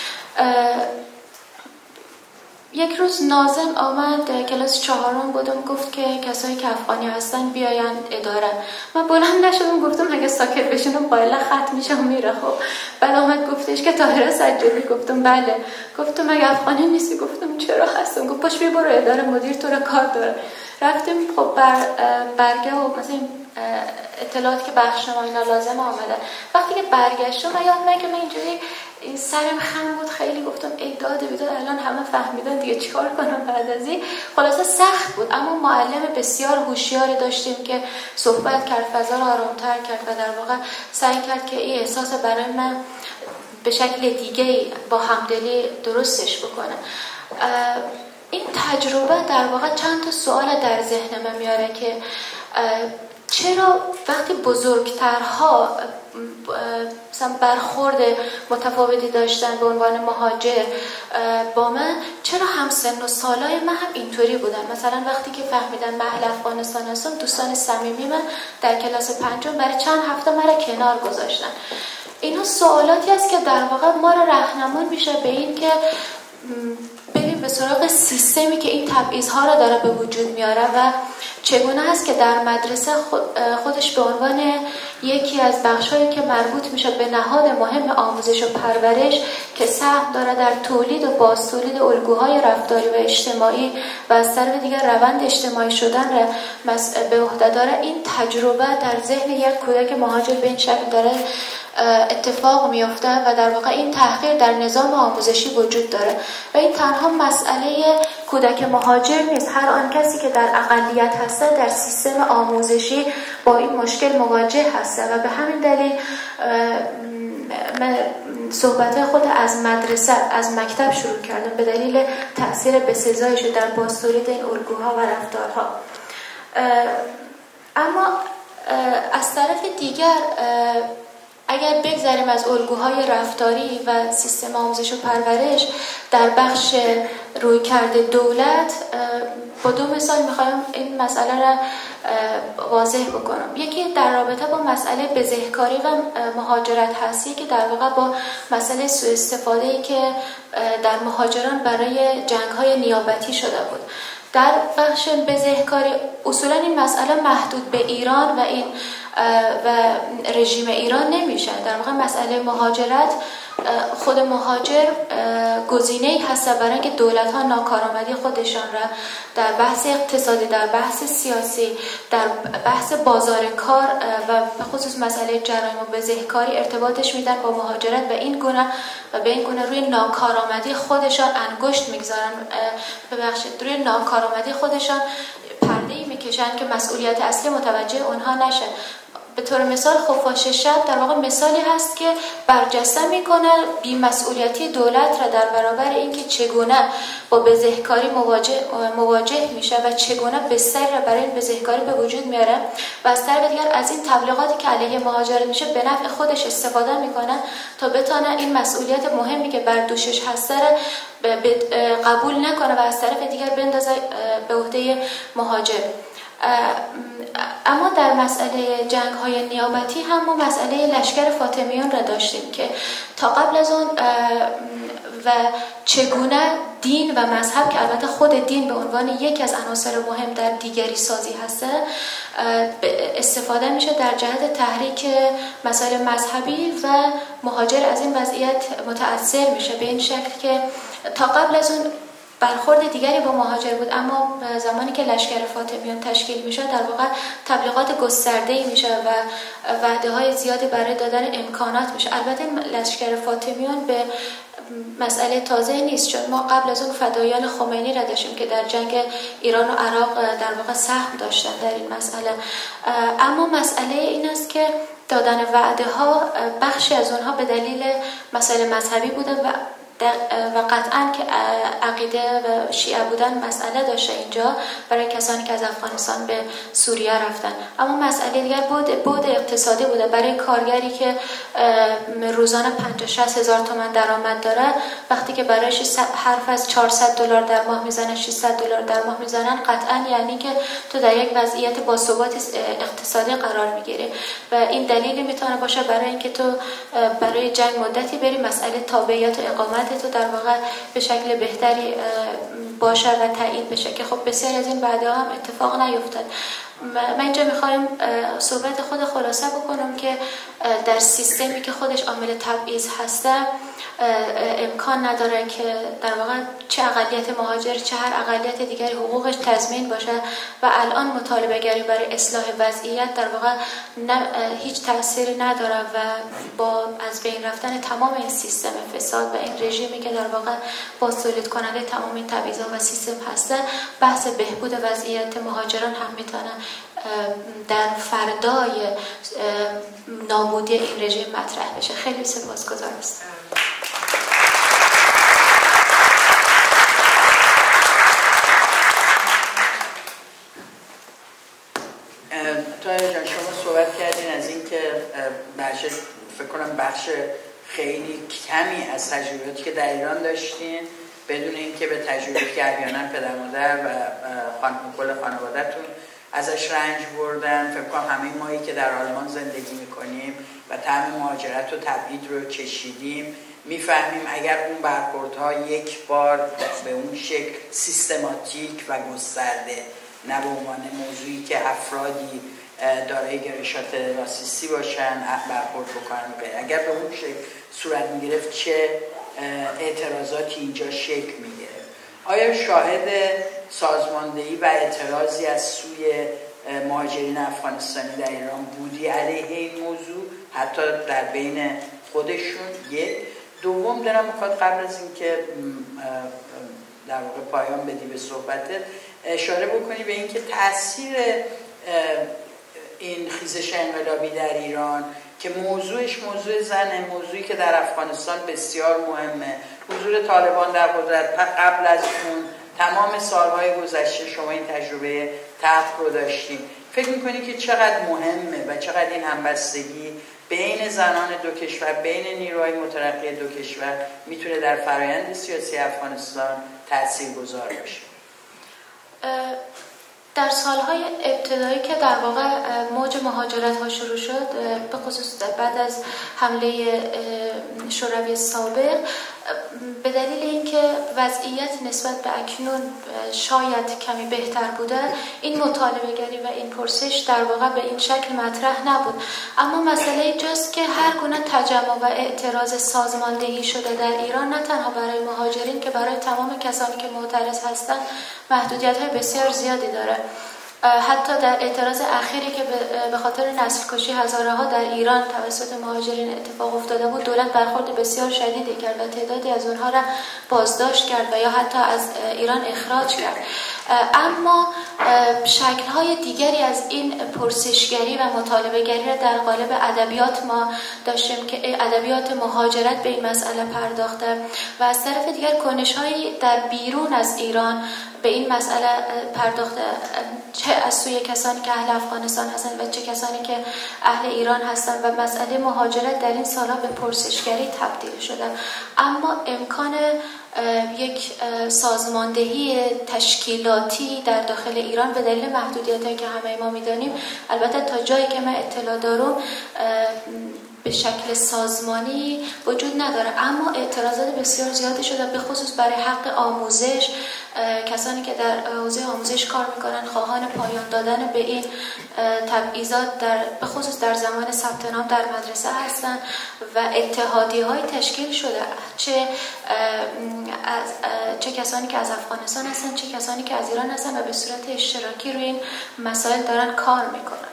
یک روز ناظم آمد، کلاس 4 بودم، گفت که کسایی که افغانی هستن بیاین اداره. من بلند نشدم گفتم اگه ساکت بشینم قائله خط میشه و میره. خب بعد آمد گفتش که طاهره سجادی. گفتم بله. گفتم اگه افغانی نیستی؟ گفتم چرا هستم. گفت باش برو اداره، مدیر تو رو کار داره. رفتیم. خب برگه و مثلا اطلاعاتی که بخشنامه اینا لازم آمده. وقتی که برگشتم یادم که من اینجوری این سرم خم بود خیلی، گفتم ای داد بیداد الان همه فهمیدن دیگه چیکار کنم بعد از این. خلاصه سخت بود، اما معلم بسیار هوشیاری داشتیم که صحبت کرد، فضا رو آرام‌تر کرد و در واقع سعی کرد که این احساس برای من به شکل دیگه با همدلی درستش بکنه. این تجربه در واقع چند تا سوال در ذهن من میاره که چرا وقتی بزرگترها مثلا برخورد متفاوتی داشتن به عنوان مهاجر با من، چرا همسن و سالای من هم اینطوری بودن؟ مثلا وقتی که فهمیدن من اهل افغانستان هستم، دوستان صمیمی من در کلاس 5 برای چند هفته مرا کنار گذاشتن. اینا سوالاتی است که در واقع ما را راهنمون میشه به این که بریم به سراغ سیستمی که این تبعیض‌ها را داره به وجود میاره و چگونه هست که در مدرسه خودش به عنوان یکی از بخش‌هایی که مربوط میشه به نهاد مهم آموزش و پرورش که سهم داره در تولید و بازتولید الگوهای رفتاری و اجتماعی و از طرف دیگر روند اجتماعی شدن را به عهده داره، این تجربه در ذهن یک کودک مهاجر به این شکل داره اتفاق میفته و در واقع این تحقیر در نظام آموزشی وجود داره. و این تنها مسئله کودک مهاجر نیست، هر آن کسی که در اقلیت هسته در سیستم آموزشی با این مشکل مواجه هسته و به همین دلیل من صحبت خود از مدرسه، از مکتب شروع کردم به دلیل تأثیر بسزایش در بازتولید این الگوها و رفتارها. اما از طرف دیگر اگر بگذاریم از الگوهای رفتاری و سیستم آموزش و پرورش در بخش رویکرد دولت، با 2 مثال میخوایم این مسئله را واضح بکنم. یکی در رابطه با مسئله بزهکاری و مهاجرت هستی که در واقع با مسئله سوء استفاده‌ای که در مهاجران برای جنگ‌های نیابتی شده بود. در بخش بزهکاری اصولا این مسئله محدود به ایران و رژیم ایران نمیشه. در واقع مسئله مهاجرت، خود مهاجر گزینه‌ای هست برای اینکه دولت‌ها ناکارآمدی خودشان را در بحث اقتصادی، در بحث سیاسی، در بحث بازار کار و به خصوص مسئله جرایم و بزهکاری ارتباطش میدن با مهاجرت و این گونه روی ناکارآمدی خودشان انگشت میگذارن، ببخشید روی ناکارآمدی خودشان پرده‌ای میکشن که مسئولیت اصلی متوجه اونها نشه. به طور مثال خفاش شب در واقع مثالی هست که برجسته میکنه بی‌مسئولیتی دولت را در برابر اینکه چگونه با بزهکاری مواجه میشه و چگونه بستر را برای این بزهکاری به وجود میاره و از طرف دیگر از این تبلیغاتی که علیه مهاجرت میشه به نفع خودش استفاده میکنه تا بتونه این مسئولیت مهمی که بر دوشش هست قبول نکنه و از طرف دیگر بندازه به عهده مهاجر. اما در مسئله جنگ‌های نیابتی هم ما مسئله لشکر فاطمیون را داشتیم که تا قبل از اون و چگونه دین و مذهب که البته خود دین به عنوان یکی از عناصر مهم در دیگری سازی هسته استفاده میشه در جهت تحریک مسائل مذهبی و مهاجر از این وضعیت متأثر میشه به این شکل که تا قبل از اون برخورد دیگری با مهاجر بود، اما زمانی که لشکر فاطمیون تشکیل میشه در واقع تبلیغات گسترده‌ای میشه و وعده‌های زیادی برای دادن امکانات میشه. البته لشکر فاطمیون به مسئله تازه نیست، چون ما قبل از اون فدایان خمینی را داشتیم که در جنگ ایران و عراق در واقع سهم داشتن در این مسئله. اما مسئله این است که دادن وعده ها بخشی از اونها به دلیل مسائل مذهبی بوده و قطعاً که عقیده و شیعه بودن مسئله داشته اینجا برای کسانی که از افغانستان به سوریه رفتن. اما مسئله دیگر بود اقتصادی بوده. برای کارگری که روزانه 50-60 هزار تومان درآمد داره، وقتی که برایش حرف از $400 در ماه میزنن، $600 در ماه میزنن، قطعاً یعنی که تو در یک وضعیت باثبات اقتصادی قرار میگیری و این دلیلی میتونه باشه برای اینکه تو برای جنگ مدتی بری، مسئله تابعیت و اقامت تو در واقع به شکل بهتری باشه و تایید بشه که خب بسیار از این وعده ها هم اتفاق نیفتاد. من اینجا میخوایم صحبت خود خلاصه بکنم که در سیستمی که خودش عامل تبعیض هسته امکان نداره که در واقع چه اقلیت مهاجر چه هر اقلیت دیگری حقوقش تضمین باشه و الان مطالبه گری برای اصلاح وضعیت در واقع هیچ تأثیری نداره و با از بین رفتن تمام این سیستم فساد و این رژیمی که در واقع بازتولید کننده تمام این تبعیض‌ها و سیستم هسته، بحث بهبود وضعیت مهاجران هم میتونه در فردای نابودی این رژیم مطرح بشه. خیلی سپاسگزار هستم. شما صحبت کردین از این که فکر کنم بخش خیلی کمی از تجربیاتی که در ایران داشتین بدون اینکه به تجربه که احیانا پدر مادر و کل خانواده‌تون ازش رنج بردن. فکر کنم همه مایی که در آلمان زندگی میکنیم و طعم مهاجرت و تبعید رو کشیدیم میفهمیم اگر اون برخوردها یک بار به اون شکل سیستماتیک و گسترده، نه به عنوان موضوعی که افرادی دارای گرایشات راسیستی باشن برخورد بکنن، اگر به اون شکل صورت میگرفت چه اعتراضاتی اینجا شکل میگرفت. آیا شاهد سازماندهی و اعتراضی از سوی مهاجرین افغانستانی در ایران بودی علیه این موضوع حتی در بین خودشون؟ یک. دوم دارم میخواد قبل از اینکه در واقع پایان بدی به صحبتت اشاره بکنی به اینکه تاثیر این خیزش انقلابی در ایران که موضوعش موضوع زنه، موضوعی که در افغانستان بسیار مهمه، حضور طالبان در قدرت قبل از اون تمام سالهای گذشته شما این تجربه تلخ رو داشتیم، فکر میکنی که چقدر مهمه و چقدر این همبستگی بین زنان دو کشور، بین نیروهای مترقی دو کشور میتونه در فرآیند سیاسی افغانستان تاثیرگذار باشه؟ در سالهای ابتدایی که در واقع موج مهاجرت ها شروع شد، به خصوص بعد از حمله شوروی سابق، به دلیل اینکه وضعیت نسبت به اکنون شاید کمی بهتر بوده، این مطالبه گری و این پرسش در واقع به این شکل مطرح نبود. اما مسئله جاست که هر گونه تجمع و اعتراض سازماندهی شده در ایران نه تنها برای مهاجرین که برای تمام کسانی که معترض هستند محدودیت‌های بسیار زیادی داره. حتی در اعتراض اخیری که به خاطر نسل کشی هزاره ها در ایران توسط مهاجرین اتفاق افتاده بود، دولت برخورد بسیار شدیدی کرد و تعدادی از اونها را بازداشت کرد و یا حتی از ایران اخراج کرد. اما شکل‌های دیگری از این پرسشگری و مطالبه‌گری را در قالب ادبیات ما داشتیم که ادبیات مهاجرت به این مسئله پرداخته و از طرف دیگر کنش‌هایی در بیرون از ایران به این مسئله پرداخته، چه از سوی کسانی که اهل افغانستان هستند و چه کسانی که اهل ایران هستند و مسئله مهاجرت در این سالها به پرسشگری تبدیل شده. اما امکان یک سازماندهی تشکیلاتی در داخل ایران به دلیل محدودیت‌هایی که همه ما می‌دانیم، البته تا جایی که من اطلاع دارم به شکل سازمانی وجود نداره، اما اعتراضات بسیار زیادی شده، به خصوص برای حق آموزش. کسانی که در حوزه آموزش کار میکنن خواهان پایان دادن به این تبعیضات به خصوص در زمان ثبت نام در مدرسه هستند و اتحادیه‌های تشکیل شده، چه کسانی که از افغانستان هستن چه کسانی که از ایران هستن و به صورت اشتراکی روی این مسائل دارن کار میکنن.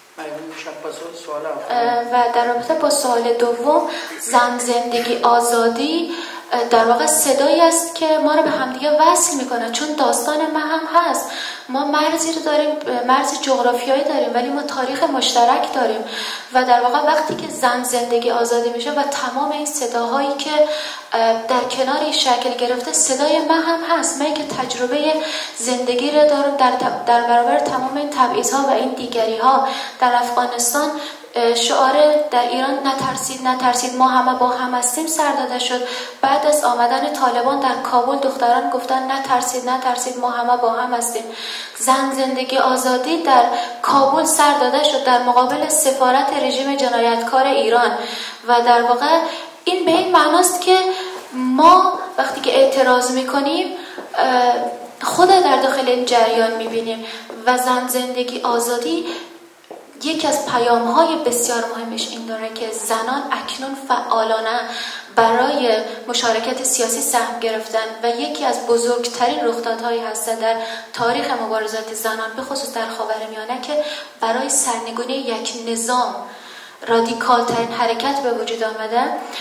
و در رابطه با سوال دوم، زن زندگی آزادی در واقع صدایی است که ما رو به همدیگه وصل میکنه، چون داستان ما هم هست. ما مرزی رو داریم، مرز جغرافیایی داریم، ولی ما تاریخ مشترک داریم و در واقع وقتی که زن زندگی آزادی میشه و تمام این صداهایی که در کناری شکل گرفته، صدای من هم هست. من که تجربه زندگی رو دارم در برابر تمام این تبعیض‌ها و این دیگری‌ها. در افغانستان شعار در ایران نترسید ما همه با هم هستیم سر داده شد. بعد از آمدن طالبان در کابل دختران گفتن نترسید ما همه با هم هستیم. زن زندگی آزادی در کابل سر داده شد در مقابل سفارت رژیم جنایتکار ایران و در واقع این به این معناست که ما وقتی که اعتراض میکنیم خود در داخل این جریان میبینیم و زن زندگی آزادی یکی از پیام‌های بسیار مهمش این داره که زنان اکنون فعالانه برای مشارکت سیاسی سهم گرفتن و یکی از بزرگترین رخدادهایی هست در تاریخ مبارزات زنان به خصوص در خاورمیانه که برای سرنگونی یک نظام رادیکال‌ترین حرکت به وجود آمده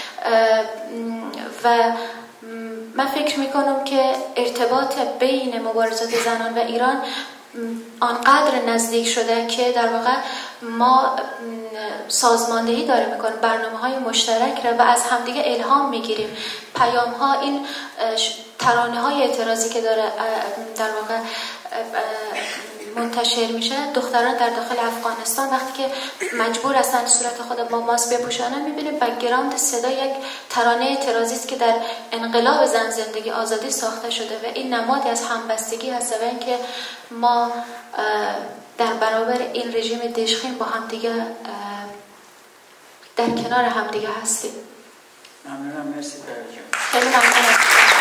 و من فکر میکنم که ارتباط بین مبارزات زنان و ایران آنقدر نزدیک شده که در واقع ما سازماندهی داریم میکنیم، برنامه‌های مشترک را و از همدیگه الهام میگیریم. پیام‌ها، این ترانه‌های اعتراضی که داره در واقع منتشر میشه، دختران در داخل افغانستان وقتی که مجبور هستن صورت خود با ماسک بپوشانن، میبینیم بک‌گراند صدا یک ترانه اعتراضی است که در انقلاب زن زندگی آزادی ساخته شده و این نمادی از همبستگی هست و اینکه ما در برابر این رژیم دژخیم با همدیگه در کنار همدیگه هستیم. ممنونم. مرسی برای خیلی ممنونم.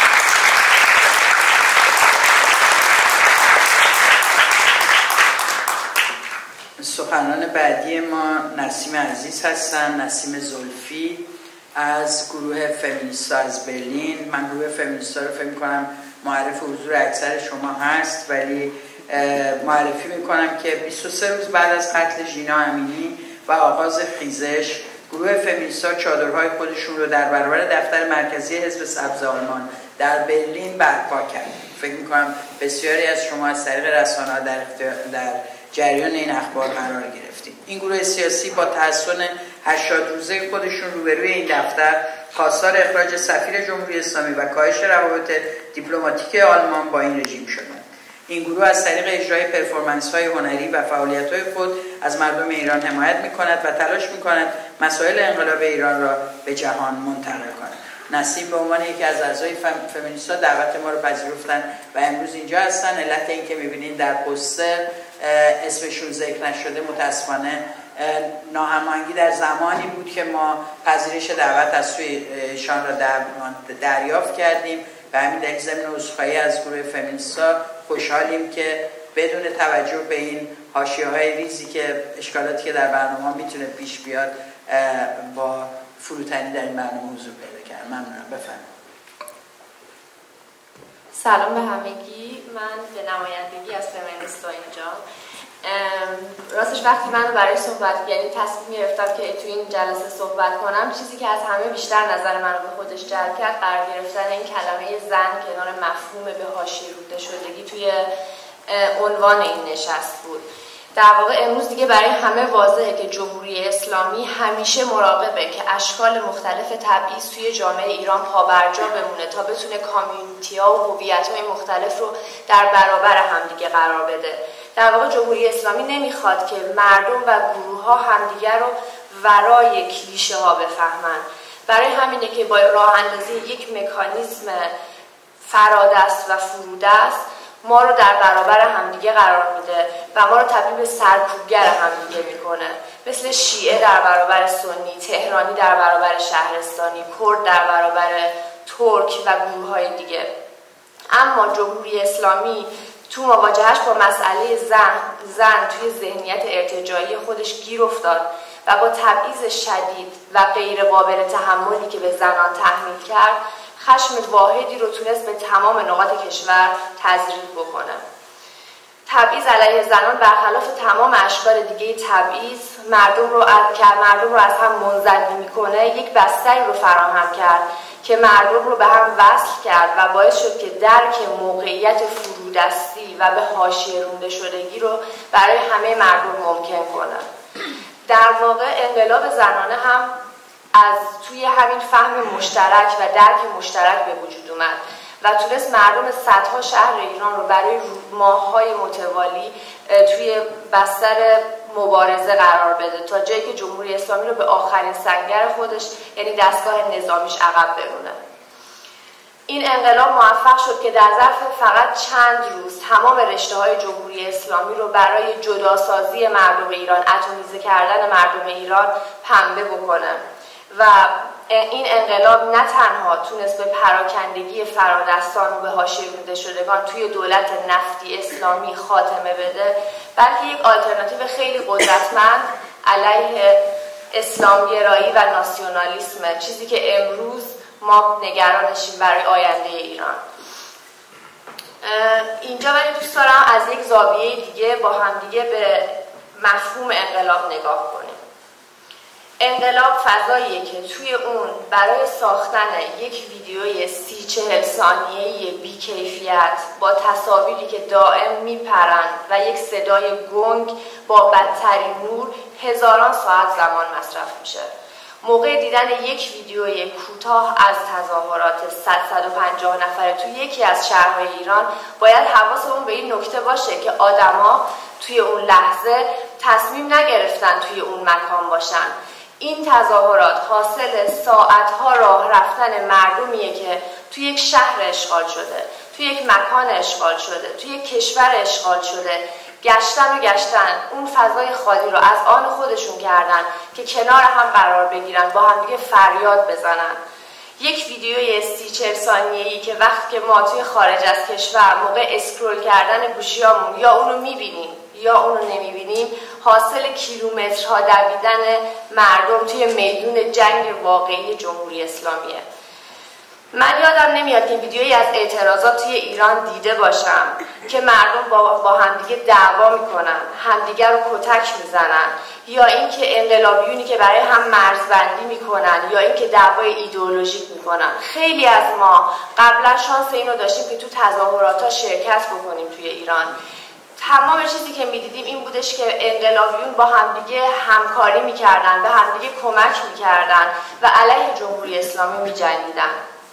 سخنان بعدی ما نسیم عزیز هستن، نسیم زلفی از گروه فمینیستا از برلین. من گروه فمینیستا رو فکر می‌کنم معرف حضور اکثر شما هست، ولی معرفی می‌کنم که 23 روز بعد از قتل ژینا امینی و آغاز خیزش، گروه فمینیستا چادرهای خودشون رو در برابر دفتر مرکزی حزب سبز آلمان در برلین برپا کرد. فکر می‌کنم بسیاری از شما از طریق رسانه‌ها در جریان این اخبار قرار گرفتید. این گروه سیاسی با تحسن 80 روزه خودشون روبروی این دفتر خواستار اخراج سفیر جمهوری اسلامی و کاهش روابط دیپلماتیک آلمان با این رژیم شدند. این گروه از طریق اجرای پرفورمنس‌های هنری و فعالیت‌های خود از مردم ایران حمایت می‌کند و تلاش می‌کند مسائل انقلاب ایران را به جهان منتقل کند. نسیم به عنوان یکی از اعضای فمینیستا دعوت ما رو پذیرفتن و امروز اینجا هستن. علت این که می‌بینید در پوستر اسمشون ذکر نشده متاسفانه ناهماهنگی در زمانی بود که ما پذیرش دعوت از سوی ایشان را دریافت کردیم و همین دلیل ضمن عذرخواهی از گروه فمینیستا خوشحالیم که بدون توجه به این حاشیه‌های ریزی که اشکالاتی که در برنامه میتونه پیش بیاد با فروتنی در این برنامه حضور پیدا کردم. ممنونم. بفرمایید. سلام به همگی. من به نمایندگی از فمینیستا اینجا. راستش وقتی من برای صحبت یعنی تصمیم گرفتم که تو این جلسه صحبت کنم، چیزی که از همه بیشتر نظر من رو به خودش جلب کرد قرار گرفتن این کلمه زن کنار مفهوم به حاشیه روده شدگی توی عنوان این نشست بود. در واقع امروز دیگه برای همه واضحه که جمهوری اسلامی همیشه مراقبه که اشکال مختلف تبعیض توی جامعه ایران پابرجا بمونه تا بتونه کامیونیتی‌ها و هویت‌های مختلف رو در برابر همدیگه قرار بده. در واقع جمهوری اسلامی نمیخواد که مردم و گروه‌ها همدیگه رو ورای کلیشه‌ها بفهمن. برای همینه که با راه اندازی یک مکانیزم فرادست و فرودست ما رو در برابر همدیگه قرار میده و ما رو تبدیل به سرکوبگر همدیگه میکنه. مثل شیعه در برابر سنی، تهرانی در برابر شهرستانی، کرد در برابر ترک و گروه‌های دیگه. اما جمهوری اسلامی تو مواجهش با مسئله زن توی ذهنیت ارتجاعی خودش گیر افتاد و با تبعیض شدید و غیر قابل تحملی که به زنان تحمیل کرد، خشم واحدی رو تونست به تمام نقاط کشور تزریق بکنه. تبعیض علیه زنان برخلاف تمام اشکال دیگه تبعیض مردم رو از هم منزوی میکنه، یک بستری رو فراهم کرد که مردم رو به هم وصل کرد و باعث شد که درک موقعیت فرودستی و به حاشیه رونده شدگی رو برای همه مردم ممکن کنه. در واقع انقلاب زنانه هم از توی همین فهم مشترک و درک مشترک به وجود اومد و تونست مردم صدها شهر ایران رو برای ماه‌های متوالی توی بستر مبارزه قرار بده تا جایی که جمهوری اسلامی رو به آخرین سنگر خودش یعنی دستگاه نظامیش عقب برونه. این انقلاب موفق شد که در ظرف فقط چند روز تمام رشته‌های جمهوری اسلامی رو برای جداسازی مردم ایران، اتمیزه کردن مردم ایران پنبه بکنه و این انقلاب نه تنها تونست به پراکندگی فرادستان و به حاشیه رانده شدگان توی دولت نفتی اسلامی خاتمه بده، بلکه یک آلترناتیو خیلی قدرتمند علیه اسلامگرایی و ناسیونالیسم، چیزی که امروز ما نگرانشیم برای آینده ایران. اینجا ولی دوست دارم از یک زاویه دیگه با همدیگه به مفهوم انقلاب نگاه کنیم. انقلاب فضاییه که توی اون برای ساختن یک ویدیوی 30-40 ثانیه‌ای بی‌کیفیت با تصاویری که دائم میپرند و یک صدای گنگ با بدترین نور هزاران ساعت زمان مصرف میشه. موقع دیدن یک ویدیوی کوتاه از تظاهرات 150 نفره توی یکی از شهرهای ایران باید حواسمون به این نکته باشه که آدما توی اون لحظه تصمیم نگرفتن توی اون مکان باشن. این تظاهرات حاصل ساعتها راه رفتن مردمیه که توی یک شهر اشغال شده، توی یک مکان اشغال شده، توی یک کشور اشغال شده، گشتن اون فضای خالی رو از آن خودشون کردن که کنار هم قرار بگیرن، با هم دیگه فریاد بزنن. یک ویدیوی 30-40 ثانیه‌ای که وقتی که ما توی خارج از کشور موقع اسکرول کردن گوشیامون یا اونو میبینیم یا اونو نمیبینیم، حاصل کیلومترها دویدن مردم توی میدون جنگ واقعی جمهوری اسلامیه. من یادم نمیاد که ویدیویی از اعتراضات توی ایران دیده باشم که مردم با همدیگه دعوا میکنن، همدیگه رو کتک میزنن، یا اینکه انقلابیونی که برای هم مرزبندی میکنن، یا اینکه دعوای ایدئولوژیک میکنن. خیلی از ما قبلا شانس اینو داشتیم که تو تظاهرات‌ها شرکت بکنیم توی ایران. تمام چیزی که میدیدیم این بودش که انقلابیون با همدیگه همکاری میکردن، به همدیگه کمک میکردن و علیه جمهوری اسلامی میجنگیدن.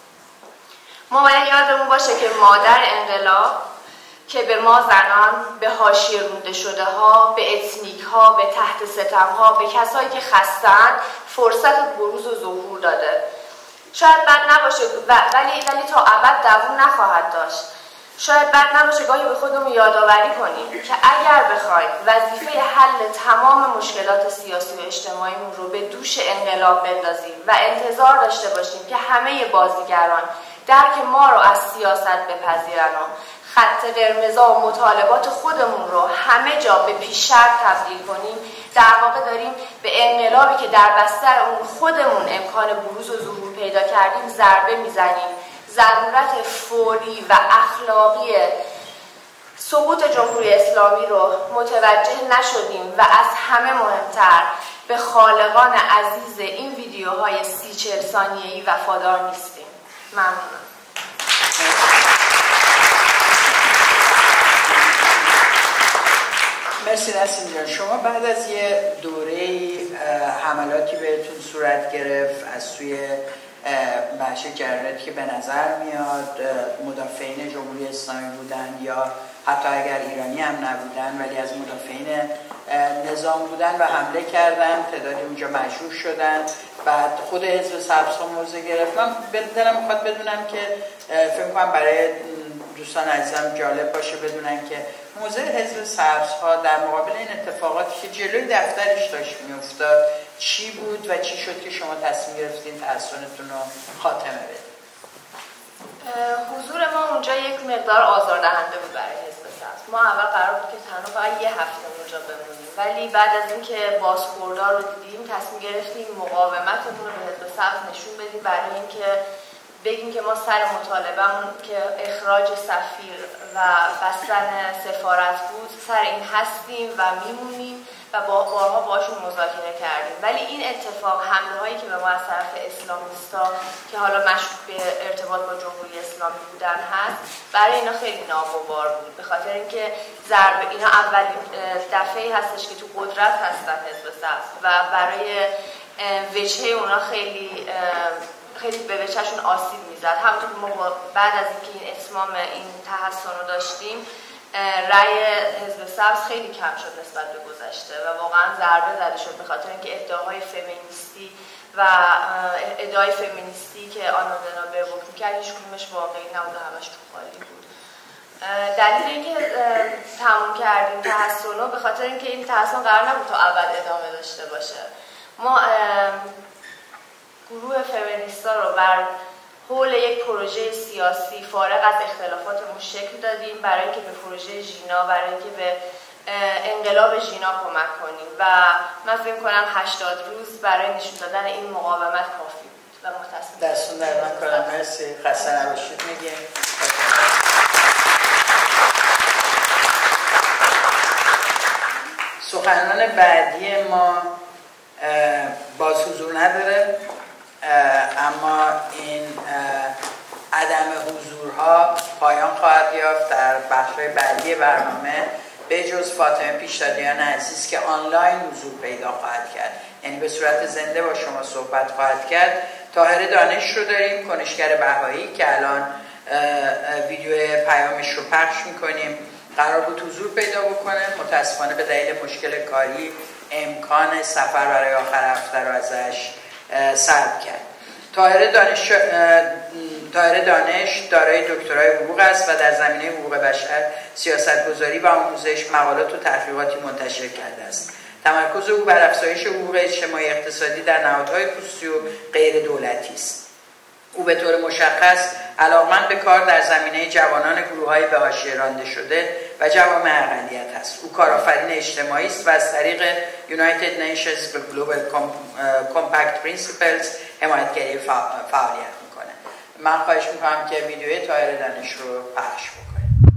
ما باید یادمون باشه که مادر انقلاب که به ما زنان، به حاشیه رانده شده ها، به اتنیک ها، به تحت ستم ها، به کسایی که خسته‌اند فرصت بروز و ظهور داده. شاید بد نباشه ولی تا ابد دوام نخواهد داشت. شاید بد نباشه گاهی به خودمون یادآوری کنیم که اگر بخوایم وظیفه حل تمام مشکلات سیاسی و اجتماعیمون رو به دوش انقلاب بندازیم و انتظار داشته باشیم که همه بازیگران درک ما رو از سیاست بپذیرن و خط قرمزا و مطالبات خودمون رو همه جا به پیش شرط تبدیل کنیم، در واقع داریم به انقلابی که در بستر اون خودمون امکان بروز و ظهور پیدا کردیم ضربه میزنیم. ضرورت فوری و اخلاقی سقوط جمهوری اسلامی رو متوجه نشدیم و از همه مهمتر به خالقان عزیز این ویدیوهای 30-40 ثانیه‌ای وفادار نیستیم. ممنونم. مرسی نسیم جان. شما بعد از یه دوره حملاتی بهتون صورت گرفت از سوی بخش جراحی که به نظر میاد مدافعین جمهوری اسلامی بودن یا حتی اگر ایرانی هم نبودن ولی از مدافعین نظام بودن و حمله کردن، تعدادی اونجا مجروح شدن. بعد خود حزب سبزها موضع گرفت. من دلم میخواد بدونم که فکر کنم برای دوستان عزیزم جالب باشه بدونن که موضع حزب سبزها در مقابل این اتفاقاتی که جلوی دفترش داشت میافتاد چی بود و چی شد که شما تصمیم گرفتین تحصیلاتتون رو خاتمه بدید؟ حضور ما اونجا یک مقدار آزاردهنده بود برای حزب سبز. ما اول قرار بود که تنها فقط یه هفته اونجا بمونیم، ولی بعد از اینکه بازخوردار رو دیدیم تصمیم گرفتیم مقاومتمون رو به حزب سبز نشون بدیم، برای اینکه بگیم که ما سر مطالبه‌مون که اخراج سفیر و بستن سفارت بود سر این هستیم و میمونیم و بارها باشون مذاکره کردیم. ولی این اتفاق، حمله هایی که به ما از طرف اسلامیستا که حالا مشکوک به ارتباط با جمهوری اسلامی بودن هست، برای اینا خیلی ناگوار بود، به خاطر اینکه ضربه اینا اولین دفعه‌ای هستش که تو قدرت هستن حزب سبز و برای وجهه اونا خیلی به وجهشون آسیب میزد. همونطور که ما بعد از اینکه این اتمام این تحسن رو داشتیم، رأی حزب سبز خیلی کم شد نسبت به گذشته و واقعا ضربه زده شد، به خاطر اینکه ادعاهای فمینیستی و ادعای فمینیستی که آنادنا بربوک میکرد هیچ کدومش واقعی نبود و همش تو خالی بود. دلیل اینکه تموم کردیم تحسن رو به خاطر اینکه این تحسن قرار نبود تا ابد ادامه داشته باشه. ما گروه فمینیستا رو بر حول یک پروژه سیاسی فارغ از اختلافاتمون شکل دادیم برای اینکه به پروژه ژینا، برای اینکه به انقلاب ژینا کمک کنیم و من فکر کنم 80 روز برای نشون دادن این مقاومت کافی بود و مختصر. دستون در من کنم. مرسی. خسته نباشید میگیم. سخنران بعدی ما باز حضور نداره، اما این عدم حضورها پایان خواهد یافت در بخش‌های بعدی برنامه، به جز فاطمه پیشدادیان عزیز که آنلاین حضور پیدا خواهد کرد، یعنی به صورت زنده با شما صحبت خواهد کرد. طاهر دانش رو داریم، کنشگر بهایی که الان ویدیو پیامش رو پخش میکنیم. قرار بود حضور پیدا بکنه، متاسفانه به دلیل مشکل کاری امکان سفر برای آخر هفته رو ازش سلب کرد. طاهر دانش دارای دکترای حقوق است و در زمینه حقوق بشر، سیاستگذاری و آموزش مقالات و تحقیقاتی منتشر کرده است. تمرکز او بر افزایش حقوق اجتماعی اقتصادی در نهادهای خصوصی و غیر دولتی است. او به طور مشخص علاقمند به کار در زمینه جوانان گروه‌های به حاشیه رانده شده و جوامع اقلیت است. او کارآفرین اجتماعی است و از طریق United Nations Global Compact Principles حمایتگری فعالیت میکنه. من خواهش میکنم که ویدیوی طاهر دانش رو پخش بکنم.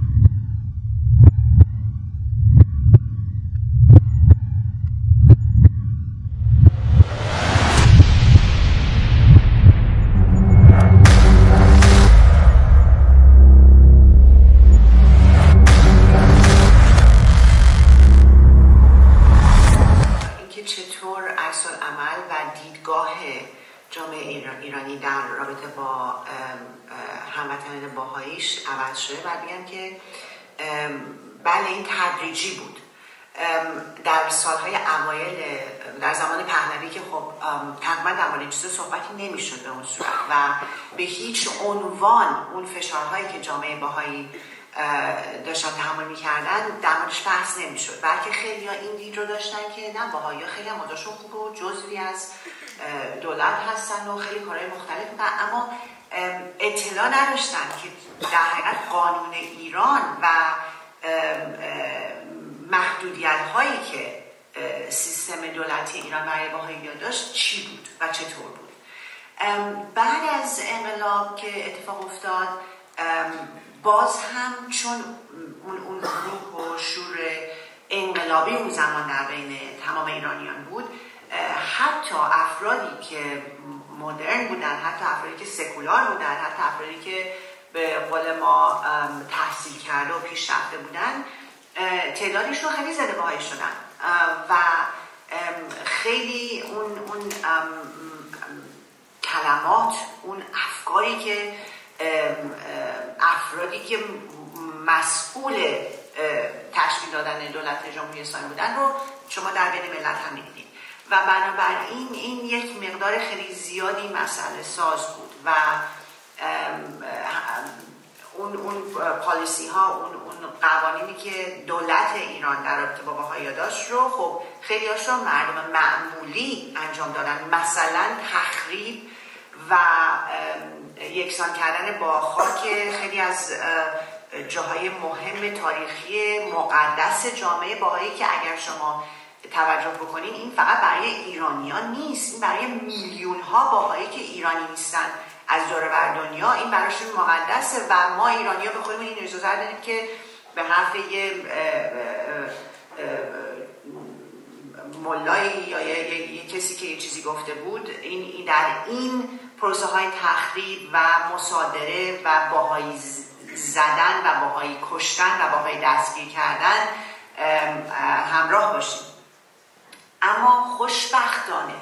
ایرانی در رابطه با هموطنان باهاییش عوض شده و بگم که بله این تدریجی بود. در سالهای اوایل در زمان پهلوی که خب تقریبا در مورد چیز صحبتی نمیشد به اون صورت و به هیچ عنوان اون فشارهایی که جامعه باهایی داشتن تحمل میکردن در موردش بحث نمیشد، بلکه خیلی ها این دید رو داشتن که نه باهایی ها خیلی هم مداشون خوبه و جزوی از دولت هستن و خیلی کارهای مختلف میکنن، اما اطلاع نداشتن که در حقیقت قانون ایران و محدودیت هایی که سیستم دولتی ایران برای باهایی داشت چی بود و چطور بود. بعد از انقلاب که اتفاق افتاد باز هم چون اون روح و شور انقلابی اون زمان در بین تمام ایرانیان بود، حتی افرادی که مدرن بودن، حتی افرادی که سکولار بودن، حتی افرادی که به قول ما تحصیل کرده و پیشرفته بودن تعدادشون خیلی زنده بهایی شدن و خیلی اون کلمات، اون افکاری که افرادی که مسئول تشکیل دادن دولت جمهوری اسلامی بودن رو شما در بین ملت هم می‌دیدید و بنابراین این یک مقدار خیلی زیادی مسئله ساز بود و اون پالیسی ها، اون قوانینی که دولت ایران در رابطه با بهایی داشت رو خب خیلی هاشون مردم معمولی انجام دادن، مثلا تخریب و یکسان کردن با خاک خیلی از جاهای مهم تاریخی مقدس جامعه بهایی که اگر شما توجه بکنین این فقط برای ایرانیان نیست، این برای میلیون ها بهایی که ایرانی نیستن از دور بر دنیا، این براشون مقدسه و ما ایرانی‌ها به خودمون این اجازه دادیم که به حرف یه مولایی یا یه کسی که یه چیزی گفته بود، این در این پروسه های تخریب و مصادره و بهایی زدن و بهایی کشتن و بهایی دستگیر کردن همراه باشیم. اما خوشبختانه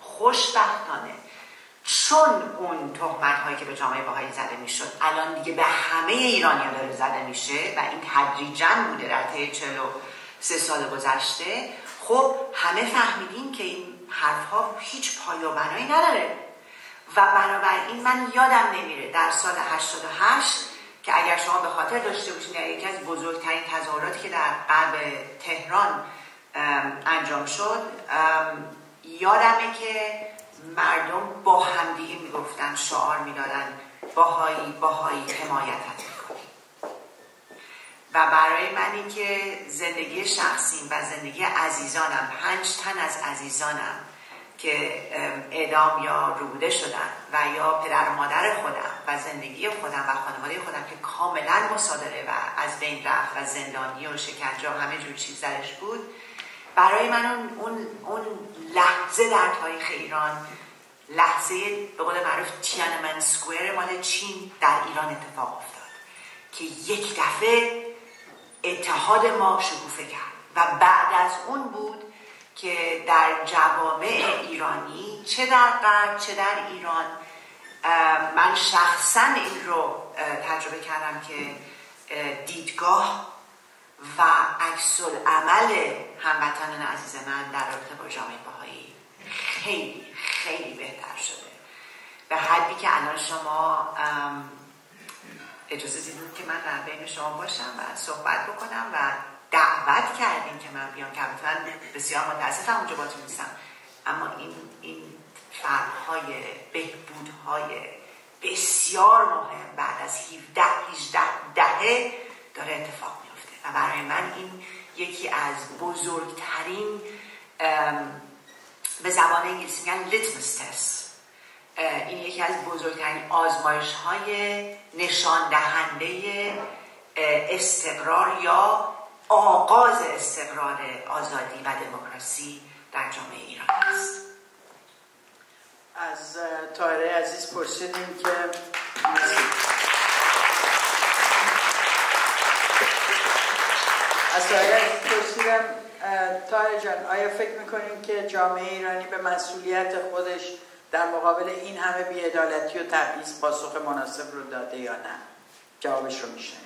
چون اون تهمت هایی که به جامعه بهایی زده میشد الان دیگه به همه ایرانیان داره زده میشه و این تدریجاً بوده در طی 43 سال گذشته، خب همه فهمیدیم که این حرفها هیچ پایه و بنایی نداره و بنابراین من یادم نمیره در سال 88 که اگر شما به خاطر داشته باشید در یکی از بزرگترین تظاهراتی که در غرب تهران انجام شد، یادمه که مردم با همدیگه میگفتن، شعار میدادن باهایی حمایتت میکنیم و برای من این که زندگی شخصیم و زندگی عزیزانم، 5 تن از عزیزانم که اعدام یا ربوده شدن و یا پدر و مادر خودم و زندگی خودم و خانواده خودم که کاملا مصادره و از بین رفت و زندانی و شکنجه و همه جور چیز درش بود، برای من اون لحظه در تاریخ ایران، لحظه به قول معروف تیانمن سکوئر مال چین در ایران اتفاق افتاد که یک دفعه اتحاد ما شکوفه کرد و بعد از اون بود که در جوامع ایرانی چه در غرب چه در ایران من شخصا این رو تجربه کردم که دیدگاه و عکس‌العمل هموطنان عزیز من در رابطه با جامعه بهایی خیلی خیلی بهتر شده، به حدی که الان شما اجازه دیدید که من در بین شما باشم و صحبت بکنم و دعوت کردیم که من بیام که من بسیار متاسفم اونجا باتون نیستم، اما این فرق‌های بهبودهای بسیار مهم بعد از 17-18 دهه داره اتفاق میفته و برای من این یکی از بزرگترین به زبان انگلیسی میگن لیتمس تست، این یکی از بزرگترین آزمایش‌های نشان دهنده استقرار یا آغاز استقرار آزادی و دموکراسی در جامعه ایران است. از طاهره عزیز پرسیدیم که طاهره جان آیا فکر میکنین که جامعه ایرانی به مسئولیت خودش در مقابل این همه بی‌عدالتی و تبعیض پاسخ مناسب رو داده یا نه؟ جوابش رو میشنیم.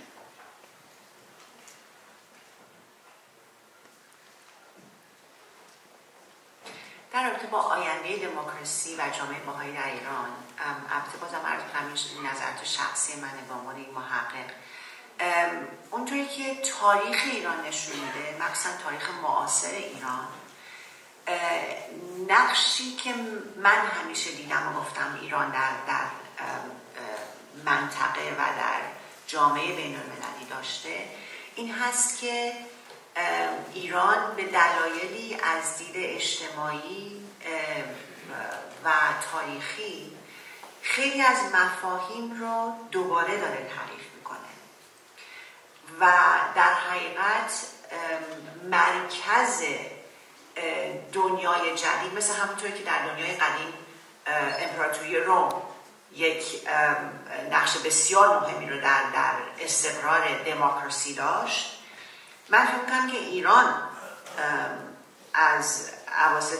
در رابطه با آینده دموکراسی و جامعه بهایی در ایران، البته بازم عرض کنم این نظرات شخصی منه به عنوان یک محقق، اونطوری که تاریخ ایران نشون میده، مخصوصا تاریخ معاصر ایران، نقشی که من همیشه دیدم و گفتم ایران در منطقه و در جامعه بین المللی داشته، این هست که ایران به دلایلی از دید اجتماعی و تاریخی خیلی از مفاهیم رو دوباره داره تعریف میکنه و در حقیقت مرکز دنیای جدید، مثل همونطور که در دنیای قدیم امپراتوری روم یک نقش بسیار مهمی رو در استقرار دموکراسی داشت، من فکر می‌کنم که ایران از اواسط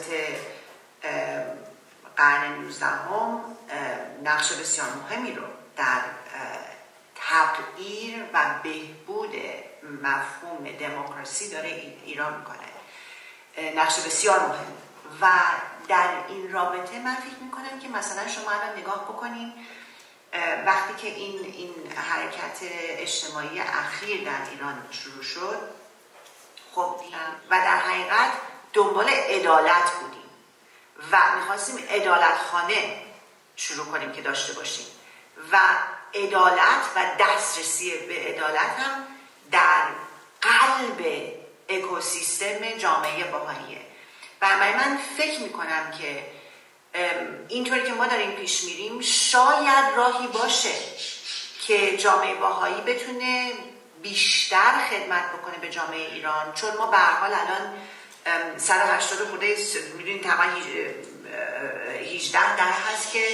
قرن 19 نقش بسیار مهمی رو در تغییر و بهبود مفهوم دموکراسی داره ایران میکنه، نقش بسیار مهم. و در این رابطه من فکر میکنم که مثلا شما الان نگاه بکنین وقتی که این حرکت اجتماعی اخیر در ایران شروع شد، خب و در حقیقت دنبال عدالت بودیم و میخواستیم عدالتخانه شروع کنیم که داشته باشیم و عدالت و دسترسی به عدالت هم در قلب اکوسیستم جامعه بهائیه. برای من فکر میکنم که اینطوری که ما داریم پیش میریم شاید راهی باشه که جامعه بهایی بتونه بیشتر خدمت بکنه به جامعه ایران، چون ما به هر حال الان 180 خورده میدونید تقریبا 18 در هست که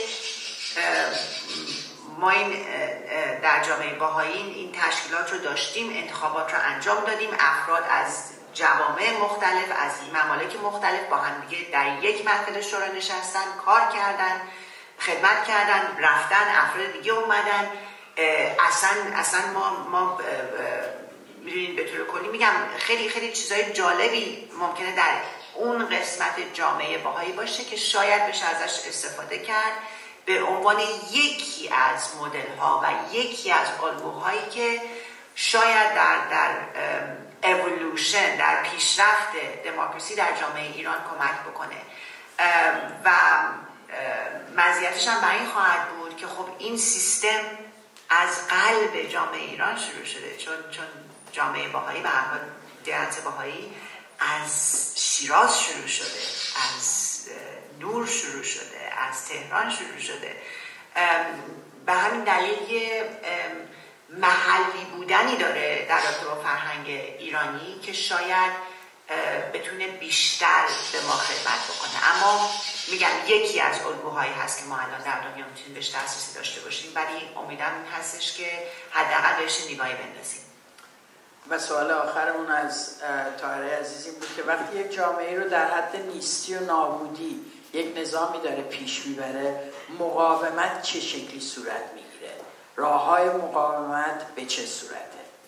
ما این در جامعه بهایی این تشکیلات رو داشتیم، انتخابات رو انجام دادیم، افراد از جوامع مختلف از ممالک مختلف با هم دیگه در یک محفل شورا نشستن، کار کردن، خدمت کردن، رفتن، افراد دیگه اومدن. اصلا ما میدونید به طور کلی میگم خیلی خیلی چیزای جالبی ممکنه در اون قسمت جامعه بهایی باشه که شاید بشه ازش استفاده کرد به عنوان یکی از مدل ها و یکی از الگوهایی که شاید در اِوولوشن، در پیشرفت دموکراسی در جامعه ایران کمک بکنه. و مزیتش هم برای این خواهد بود که خب این سیستم از قلب جامعه ایران شروع شده، چون جامعه بهایی و دیانت بهایی از شیراز شروع شده، از نور شروع شده، از تهران شروع شده. به همین دلیل محلی بودنی داره در رابطه با فرهنگ ایرانی که شاید بتونه بیشتر به ما خدمت بکنه. اما میگم یکی از الگوهایی هست که ما الان در دنیا میتونیم بهش دسترسی داشته باشیم، ولی امیدم این هستش که حداقل بهش نگاهی بندازیم. و سوال آخرمون از طاهره عزیزی بود که وقتی یک جامعه رو در حد نیستی و نابودی یک نظامی داره پیش میبره، مقاومت چه شکلی صورت میگیره؟ راه‌های مقاومت به چه صورته؟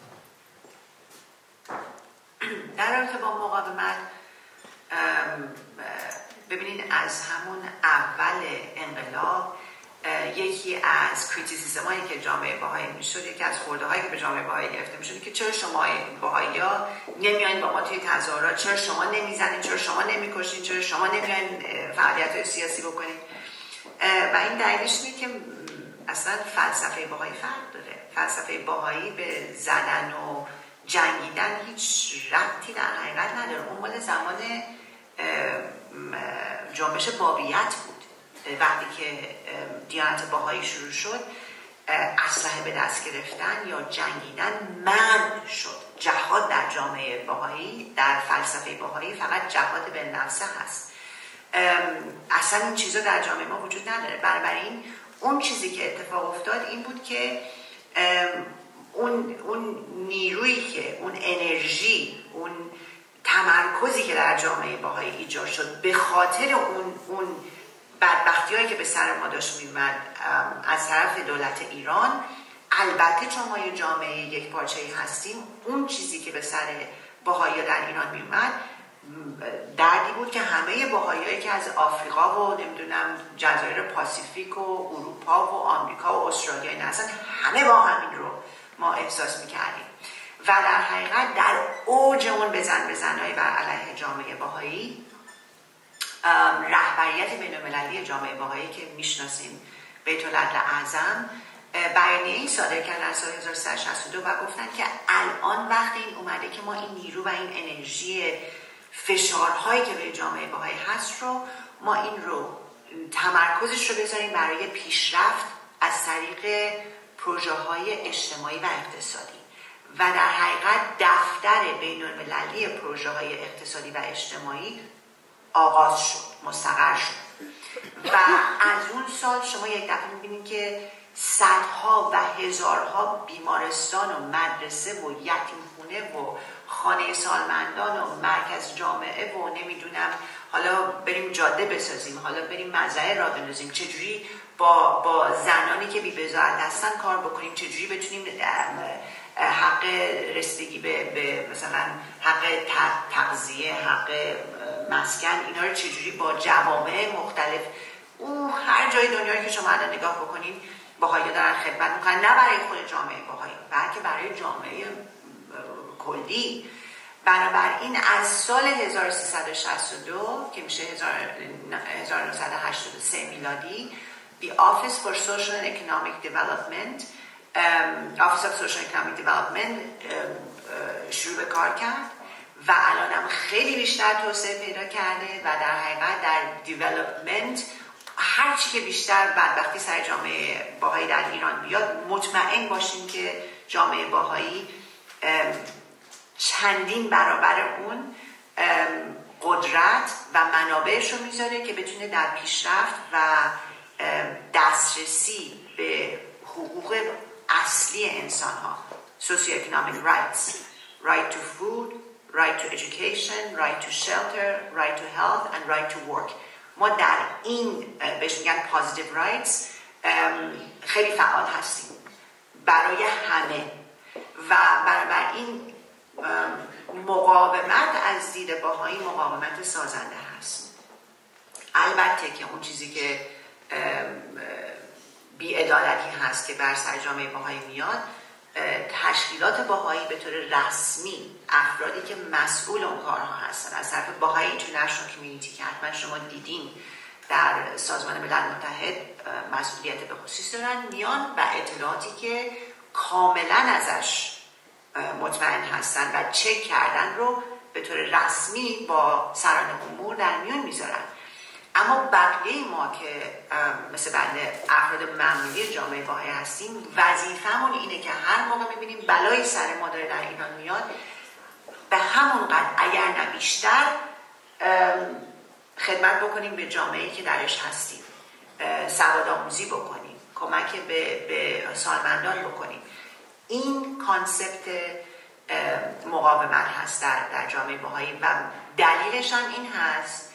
در رابطه با مقاومت ببینید از همون اول انقلاب یکی از کریتیسیزم هایی که جامعه بهایی میشد، یکی از خورده هایی که به جامعه بهایی گرفته میشد که چرا شما بهایی ها نمیاین با ما توی تظاهرات، چرا شما نمیزنین، چرا شما نمیکشین، چرا شما نمیاین فعالیت های سیاسی بکنین. و این دلیلش اینه که اصلا فلسفه بهایی فرق داره. فلسفه بهایی به زدن و جنگیدن هیچ ربطی در حقیقت نداره. اون مال زمان جنبش بابیت بود. وقتی که دیانت بهایی شروع شد اسلحه به دست گرفتن یا جنگیدن منع شد. جهاد در جامعه بهایی، در فلسفه بهایی فقط جهاد به نفسه هست. اصلا این چیزا در جامعه ما وجود نداره. بنابراین اون چیزی که اتفاق افتاد این بود که اون نیرویی که اون انرژی، اون تمرکزی که در جامعه بهایی ایجاد شد به خاطر اون بدبختی‌هایی که به سر ما داشت می‌آمد از طرف دولت ایران، البته چون ما یه جامعه یک پارچه‌ای هستیم، اون چیزی که به سر بهائی‌ها در ایران می‌آمد دردی بود که همه بهائی‌هایی که از آفریقا و نمیدونم جزایر پاسیفیک و اروپا و آمریکا و استرالیا این اصلا همه با همین رو ما احساس می‌کردیم. و در حقیقت در اوج اون بزن‌های بر علیه جامعه بهایی، رهبریت بین‌المللی جامعه بهایی که میشناسیم بیت العدل اعظم بیانیه‌ای صادر کردن در سال 1362 و گفتن که الان وقت این اومده که ما این نیرو و این انرژی فشارهایی که به جامعه بهایی هست رو ما این رو تمرکزش رو بذاریم برای پیشرفت از طریق پروژه‌های اجتماعی و اقتصادی. و در حقیقت دفتر بین‌المللی پروژه‌های اقتصادی و اجتماعی آغاز شد، مستقر شد. و از اون سال شما یک دفعه می‌بینید که صدها و هزارها بیمارستان و مدرسه و یتیمخونه و خانه سالمندان و مرکز جامعه و نمیدونم حالا بریم جاده بسازیم، حالا بریم مزرعه را بندازیم، چجوری با زنانی که بی‌بضاعت هستن کار بکنیم، چجوری بتونیم حق رسیدگی به مثلا حق تغذیه، حق مسکن، اینا رو چجوری با جوامع مختلف هر جای دنیا که شما الان نگاه بکنید باهایی دارن خدمت میکنن، نه برای خود جامعه باهایی بلکه برای جامعه کلی. بنابراین از سال 1362 که میشه 1983 میلادی The Office for Social and Economic Development Office of Social and Economic Development شروع به کار کرد و الان هم خیلی بیشتر توسعه پیدا کرده و در حقیقت در دیولپمنت هرچی که بیشتر بدبختی سر جامعه باهایی در ایران بیاد مطمئن باشیم که جامعه باهایی چندین برابر اون قدرت و منابعش رو میذاره که بتونه در پیشرفت و دسترسی به حقوق اصلی انسان ها socio-economic rights, right to food, right to education, right to shelter, right to health and right to work. ما در این بهش میگن positive rights خیلی فعال هستیم برای همه و بنابراین مقاومت از دید باهایی مقاومت سازنده هست. البته که اون چیزی که بی‌عدالتی هست که بر سر جامعه باهایی میاد، تشکیلات باهایی به طور رسمی افرادی که مسئول اون کارها هستن از طرف باهایی اینترنشنال کمیونیتی که حتما شما دیدین در سازمان ملل متحد مسئولیت به خصوص دارن، میان و اطلاعاتی که کاملا ازش مطمئن هستن و چک کردن رو به طور رسمی با سران امور در میان میذارن. اما بقیه ما که مثل بنده افراد معمولی جامعه باهایی هستیم، وظیفمون اینه که هر موقع میبینیم بلای سر ما داره در ایران میاد، به همون قدر اگر نه بیشتر خدمت بکنیم به جامعه‌ای که درش هستیم، سوادآموزی بکنیم، کمک به سالمندان بکنیم. این کانسپت مقاومت هست در جامعه باهایی و دلیلش هم این هست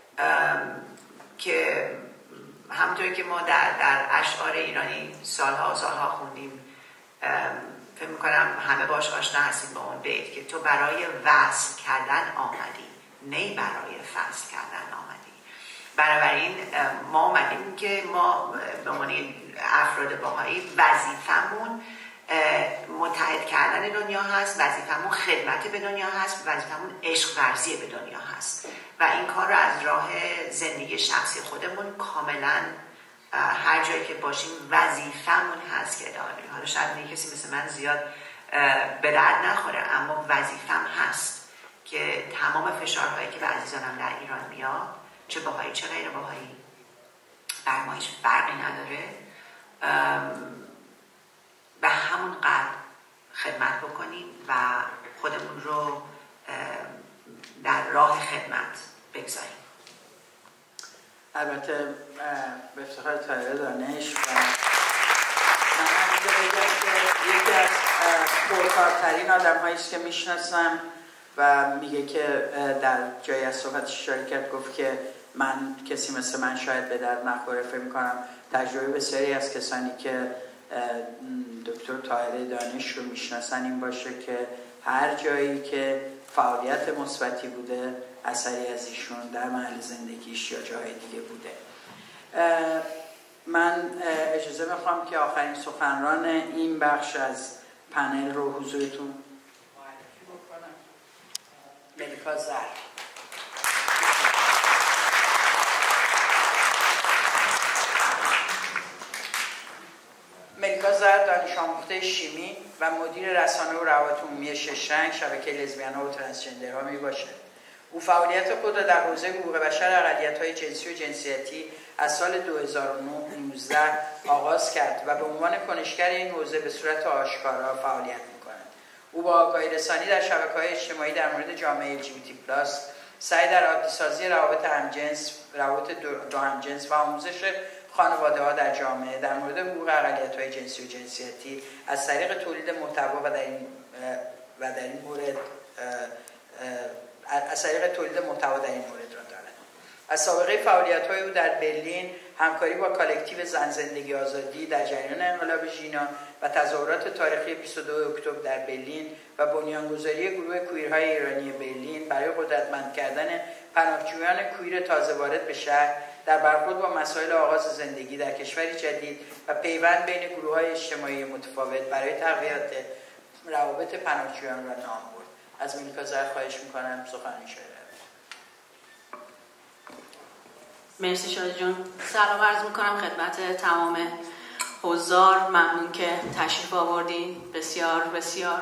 که همونطور که ما در اشعار ایرانی سالها خوندیم، فکر میکنم همه باش آشنا هستیم با اون بیت که تو برای وصل کردن آمدی، نه برای فصل کردن آمدی. بنابراین ما آمدیم که ما به عنوان افراد باهایی وظیفمون متحد کردن دنیا هست، وظیفمون خدمت به دنیا هست، وظیفمون عشق ورزی به دنیا هست و این کار رو از راه زندگی شخصی خودمون کاملا هر جایی که باشیم وظیفمون هست که داریم. حالا شاید کسی مثل من زیاد به درد نخوره، اما وظیفم هست که تمام فشارهایی که به عزیزانم در ایران میاد، چه باهایی چه غیر باهایی، بر ما هیچ فرقی نداره، به همون قدر خدمت بکنیم و خودمون رو در راه خدمت بگذاریم. البته به افتخار طاهره دانش و من همینجا بگم که یکی از پرکارترین آدم هاییست که میشناسم و میگه که در جایی از صحبتش شرکت گفت که من کسی مثل من شاید به درد نخوره. فکر میکنم تجربه بسیاری از کسانی که دکتر طاهره دانش رو میشناسن این باشه که هر جایی که فعالیت مثبتی بوده اثری از ایشون در محل زندگیش یا جای دیگه بوده. من اجازه میخوام که آخرین سخنران این بخش از پنل رو حضورتون معرفی بکنم. ملیکا زرد. ملیکا زرد دانش آموخته شیمی و مدیر رسانه و روابط عمومی ششرنگ شبکه لزبیان‌ها و ترنسجندرها میباشد. او فعالیت خود را در حوزه حقوق بشر، اقلیت‌های جنسی و جنسیتی از سال 2019 آغاز کرد و به عنوان کنشگر این حوزه به صورت آشکارا فعالیت می‌کند. او با آگاهی رسانی در شبکه‌های اجتماعی در مورد جامعه LGBT+، سعی در عادی‌سازی روابط همجنس، روابط دو همجنس و آموزش خانواده‌ها در جامعه در مورد حقوق اقلیت‌های جنسی و جنسیتی از طریق تولید محتوا و در این مورد از طریق تولید محتوا در این مورد را دارد. از سابقه فعالیت‌های او در برلین، همکاری با کالکتیو زن زندگی آزادی در جریان انقلاب ژینا و تظاهرات تاریخی 22 اکتبر در برلین و بنیانگذاری گروه کویرهای ایرانی برلین برای قدرتمند کردن پناهجویان کویر تازه وارد به شهر در برخورد با مسائل آغاز زندگی در کشوری جدید و پیوند بین گروه‌های اجتماعی متفاوت برای تقویت روابط پناهجویان را نام برد. از ملیکا زهر خواهش می‌کنم سخنرانی شده. مرسی شادی جون. سلام عرض میکنم خدمت تمام حضار. ممنون که تشریف آوردین. بسیار بسیار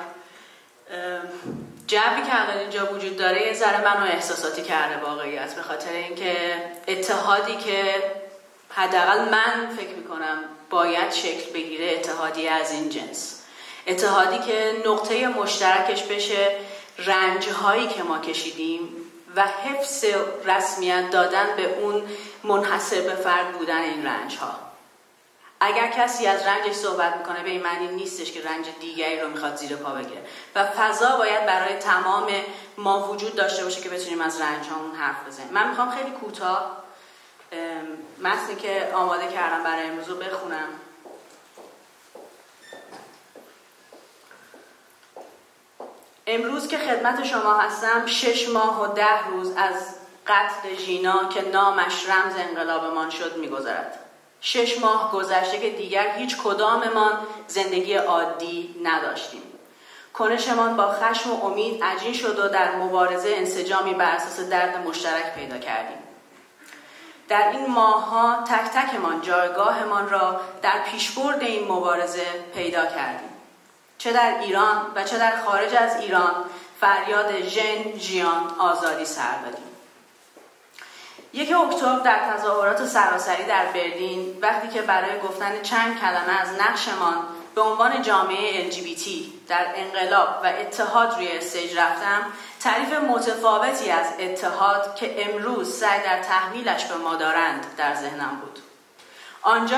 جوی که الان اینجا وجود داره یه ذره منو احساساتی کرده واقعیت، به خاطر اینکه اتحادی که حداقل من فکر میکنم باید شکل بگیره اتحادی از این جنس، اتحادی که نقطه مشترکش بشه رنجهایی که ما کشیدیم و حفظ رسمیت دادن به اون منحصر به فرد بودن این رنج ها. اگر کسی از رنجش صحبت میکنه به این معنی نیستش که رنج دیگری رو میخواد زیر پا بگیره و فضا باید برای تمام ما وجود داشته باشه که بتونیم از رنج هامون حرف بزنیم. من میخوام خیلی کوتاه متنی که آماده کردم برای امروز رو بخونم. امروز که خدمت شما هستم 6 ماه و 10 روز از قتل ژینا که نامش رمز انقلابمان شد می‌گذرد. 6 ماه گذشته که دیگر هیچ کداممان زندگی عادی نداشتیم. کنشمان با خشم و امید عجین شد و در مبارزه انسجامی بر اساس درد مشترک پیدا کردیم. در این ماه‌ها تک تکمان جایگاهمان را در پیشبرد این مبارزه پیدا کردیم. چه در ایران و چه در خارج از ایران فریاد ژن ژیان آزادی سر دادیم. 1 اکتبر در تظاهرات سراسری در برلین وقتی که برای گفتن چند کلمه از نقشمان به عنوان جامعه LGBT در انقلاب و اتحاد روی استیج رفتم، تعریف متفاوتی از اتحاد که امروز سعی در تحمیلش به ما دارند در ذهنم بود. آنجا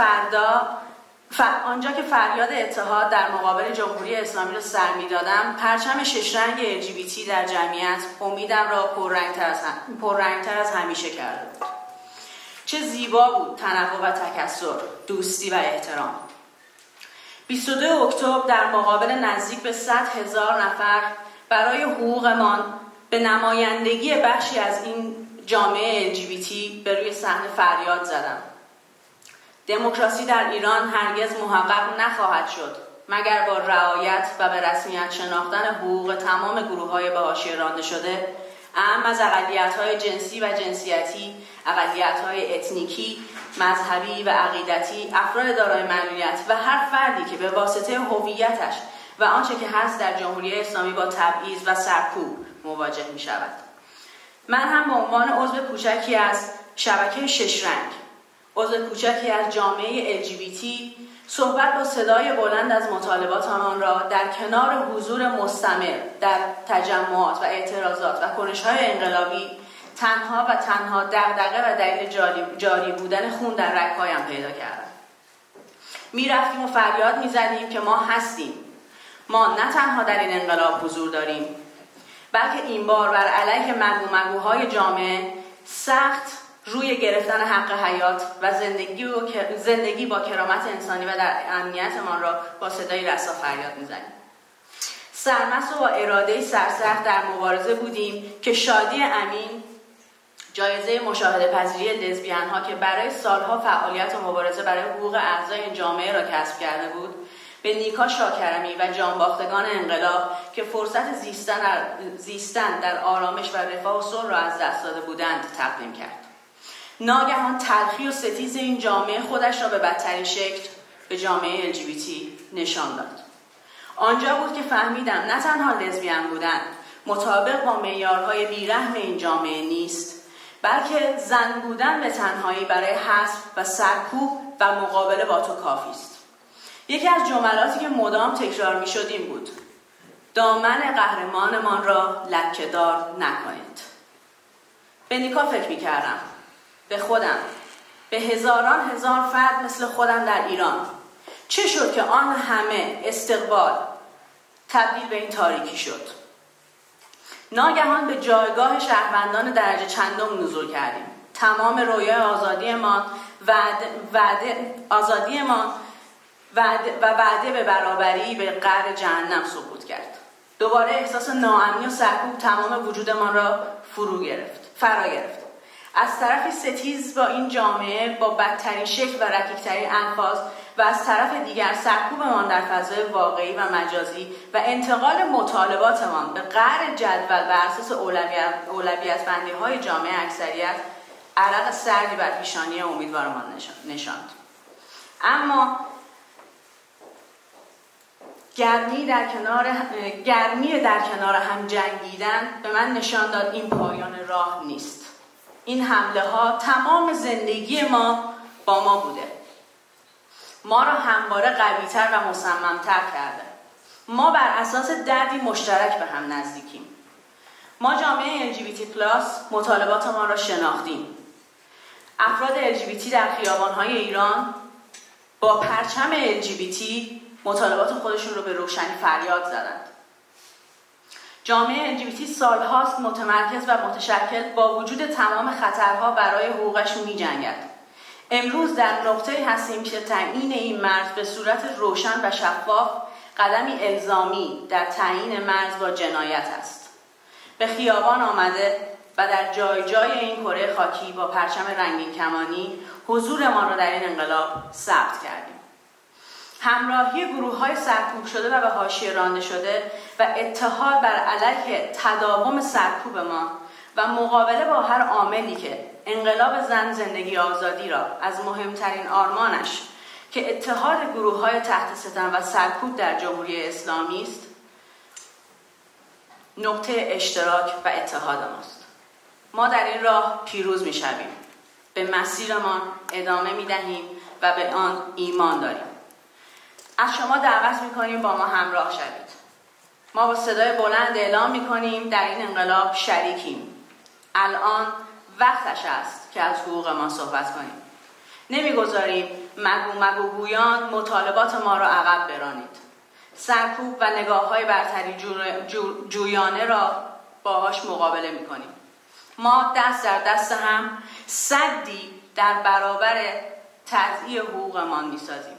که فریاد اتحاد در مقابل جمهوری اسلامی را سر می‌دادم، پرچم 6 رنگ LGBT در جمعیت امیدم را پررنگتر از همیشه کرده بود. چه زیبا بود تنوع و تکثر، دوستی و احترام. 22 اکتبر در مقابل نزدیک به 100,000 نفر برای حقوقمان به نمایندگی بخشی از این جامعه LGBT به روی صحنه فریاد زدم. دموکراسی در ایران هرگز محقق نخواهد شد مگر با رعایت و به رسمیت شناختن حقوق تمام گروه‌های به حاشیه رانده شده، اعم از اقلیت‌های جنسی و جنسیتی، اقلیت‌های اتنیکی، مذهبی و عقیدتی، افراد دارای معلولیت و هر فردی که به واسطه هویتش و آنچه که هست در جمهوری اسلامی با تبعیض و سرکوب مواجه می‌شود. من هم به عنوان عضو کوچکی از شبکه 6 رنگ، عضو کوچکی از جامعه LGBT صحبت با صدای بلند از مطالبات آنان را در کنار حضور مستمر در تجمعات و اعتراضات و کنش‌های انقلابی تنها دغدغه و دلیل جاری بودن خون در رگ‌هایم پیدا کردم. می‌رفتیم و فریاد می‌زدیم که ما هستیم. ما نه تنها در این انقلاب حضور داریم، بلکه این بار بر علیه مگوهای جامعه سخت روی گرفتن حق حیات و زندگی با کرامت انسانی و در امنیتمان را با صدای رسا فریاد می‌زنیم. سرمست و با اراده سرسخت در مبارزه بودیم که شادی امین، جایزه مشاهده پذیری لزبیان ها که برای سالها فعالیت و مبارزه برای حقوق اعضای این جامعه را کسب کرده بود، به نیکا شاکرمی و جانباختگان انقلاب که فرصت زیستن در آرامش و رفاه و صلح را از دست داده بودند تقدیم کرد. ناگهان تلخی و ستیز این جامعه خودش را به بدترین شکل به جامعه LGBT نشان داد. آنجا بود که فهمیدم نه تنها لزبیان بودن مطابق با معیارهای بیرحم این جامعه نیست، بلکه زن بودن به تنهایی برای حذف و سرکوب و مقابله با تو کافی است. یکی از جملاتی که مدام تکرار می‌شد این بود: دامن قهرمانمان را لکه‌دار نکنید. به نیکا فکر می‌کردم، به خودم، به هزاران هزار فرد مثل خودم در ایران. چه شد که آن همه استقبال تبدیل به این تاریکی شد؟ ناگهان به جایگاه شهروندان درجه چندم نزول کردیم. تمام رویای آزادیمان و وعده به برابری به قعر جهنم سقوط کرد. دوباره احساس ناامنی و سرکوب تمام وجودمان را فرا گرفت. از طرفی ستیز با این جامعه با بدترین شکل و رکیکترین الفاظ و از طرف دیگر سرکوبمان در فضای واقعی و مجازی و انتقال مطالباتمان به قعر جدول بر اساس اولویت بندی های جامعه اکثریت عرق سردی بر پیشانی امیدوارمان نشاند. اما گرمی در کنار هم جنگیدن به من نشان داد این پایان راه نیست. این حمله ها تمام زندگی ما با ما بوده. ما را همواره قوی‌تر و مصمم‌تر کرده. ما بر اساس دردی مشترک به هم نزدیکیم. ما جامعه LGBT+ مطالبات ما را شناختیم. افراد LGBT در خیابان‌های ایران با پرچم LGBT مطالبات خودشون رو به روشنی فریاد زدند. جامعه LGBT سالهاست متمرکز و متشکل با وجود تمام خطرها برای حقوقش می‌جنگد. امروز در نقطه‌ای هستیم که تعیین این مرز به صورت روشن و شفاف قدمی الزامی در تعیین مرز با جنایت است. به خیابان آمده و در جای جای این کره خاکی با پرچم رنگین کمانی حضورمان را در این انقلاب ثبت کردیم. همراهی گروه‌های سرکوب شده و به حاشیه رانده شده و اتحاد بر علیه تداوم سرکوب ما و مقابله با هر عاملی که انقلاب زن زندگی آزادی را از مهمترین آرمانش که اتحاد گروه‌های تحت ستم و سرکوب در جمهوری اسلامی است، نقطه اشتراک و اتحاد ماست. ما در این راه پیروز می‌شویم. به مسیرمان ادامه می‌دهیم و به آن ایمان داریم. از شما دعوت می‌کنیم با ما همراه شوید. ما با صدای بلند اعلام می‌کنیم در این انقلاب شریکیم. الان وقتش است که از حقوق ما صحبت کنیم. نمی‌گذاریم مگوگویان مطالبات ما را عقب برانید. سرکوب و نگاه‌های برتری جویانه را باهاش مقابله می‌کنیم. ما دست در دست هم سدی در برابر تضییع حقوقمان می‌سازیم.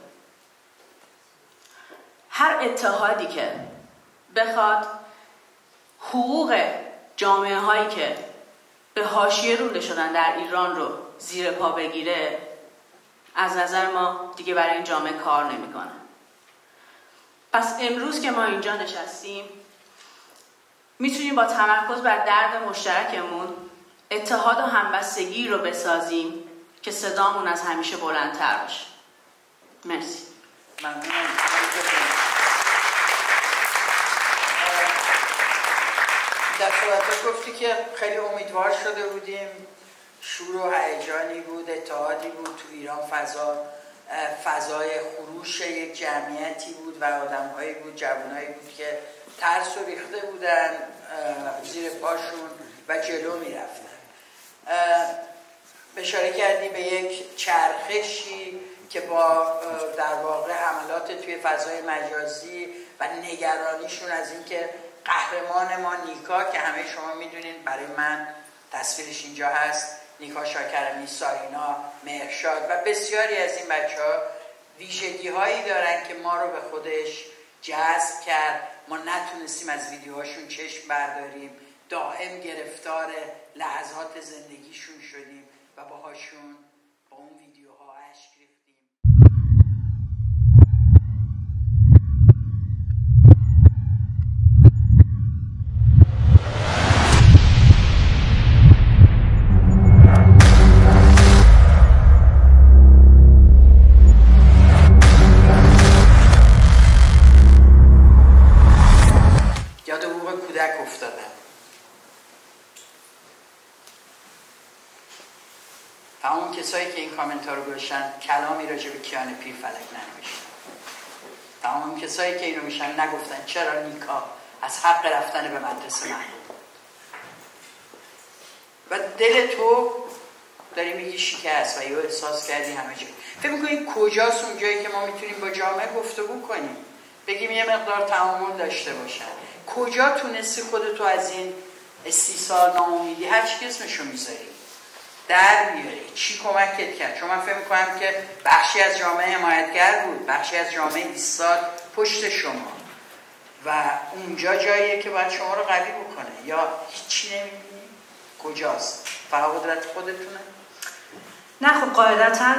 هر اتحادی که بخواد حقوق جامعه هایی که به حاشیه رونده شدن در ایران رو زیر پا بگیره، از نظر ما دیگه برای این جامعه کار نمیکنه. پس امروز که ما اینجا نشستیم میتونیم با تمرکز بر درد مشترکمون اتحاد و همبستگی رو بسازیم که صدامون از همیشه بلندتر باشه. مرسی. ممنونم. در صحبتت گفتی که خیلی امیدوار شده بودیم، شور و هیجانی بود، اتحادی بود تو ایران، فضای خروش یک جمعیتی بود و آدم‌هایی بود، جوانایی بود که ترس و ریخته بودن زیر پاشون و جلو می‌رفتن. اشاره کردی به یک چرخشی که با در واقع حملات توی فضای مجازی و نگرانیشون از اینکه قهرمان ما نیکا که همه شما میدونین، برای من تصویرش اینجا هست، نیکا شاکرمی، سارینا، مهرشاد و بسیاری از این بچه‌ها ویژگی هایی دارن که ما رو به خودش جذب کرد. ما نتونستیم از ویدیوهاشون چشم برداریم، دائم گرفتار لحظات زندگیشون شدیم و باهاشون با اون ویدیوها اشک ریختیم. یاد حقوق کودک افتادم. تمام کسایی که این کامنت ها رو گذاشتن کلامی راجع به کیان پیرفلک ننوشتن. تمام کسایی که اینو میشن نگفتن چرا نیکا از حق رفتن به مدرسه محروم. و دل تو داری میگی شکست و یا احساس کردی همه جا. فکر میکنی کجاست اون جایی که ما میتونیم با جامعه گفتگو کنیم، بگیم یه مقدار تعامل داشته باشن؟ کجا تونستی خودتو از این استیصال، ناامیدی، هر چی که اسمشو میذاری در میاری. چی کمکت کرد؟ چون من فکر میکنم که بخشی از جامعه حمایتگر بود، بخشی از جامعه ایستاد پشت شما و اونجا جاییه که باید شما رو قوی بکنه. یا هیچی نمیبینی؟ کجاست؟ فقط قدرت خودتونه؟ نه خب قاعدتاً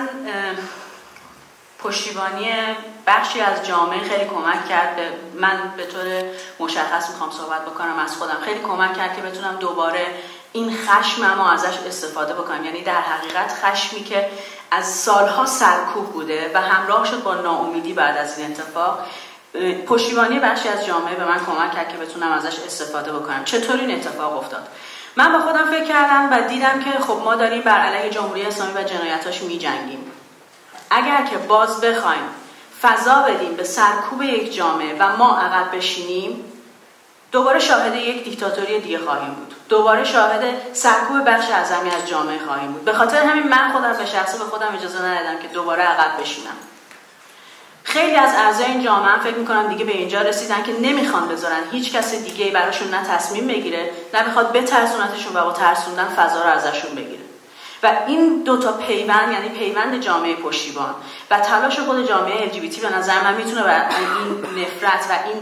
پشتیبانی بخشی از جامعه خیلی کمک کرد. من به طور مشخص میخوام صحبت بکنم از خودم، خیلی کمک کرد که بتونم دوباره این خشمم ازش استفاده بکنم. یعنی در حقیقت خشمی که از سالها سرکوب بوده و همراه شد با ناامیدی بعد از این اتفاق، پشتیبانی بخشی از جامعه به من کمک کرد که بتونم ازش استفاده بکنم. چطور این اتفاق افتاد؟ من با خودم فکر کردم و دیدم که خب ما داریم بر علیه جمهوری اسلامی و جنایتاش می‌جنگیم. اگر که باز بخوایم فضا بدیم به سرکوب یک جامعه و ما عقب بشینیم، دوباره شاهد یک دیکتاتوری دیگه خواهیم بود، دوباره شاهد سرکوب بخش اعظمی از جامعه خواهیم بود. به خاطر همین من خودم به شخصه به خودم اجازه ندادم که دوباره عقب بشینم. خیلی از اعضای این جامعه فکر می‌کنم دیگه به اینجا رسیدن که نمیخوان بذارن هیچ کس دیگه‌ای براشون نه تصمیم بگیره، نه بخواد بترسونتشون و با ترسوندن فضا رو ازشون بگیره. و این دو تا پیوند، یعنی پیوند جامعه پشتیبان و تلاش خود جامعه LGBT، به نظر من میتونه بر این نفرت و این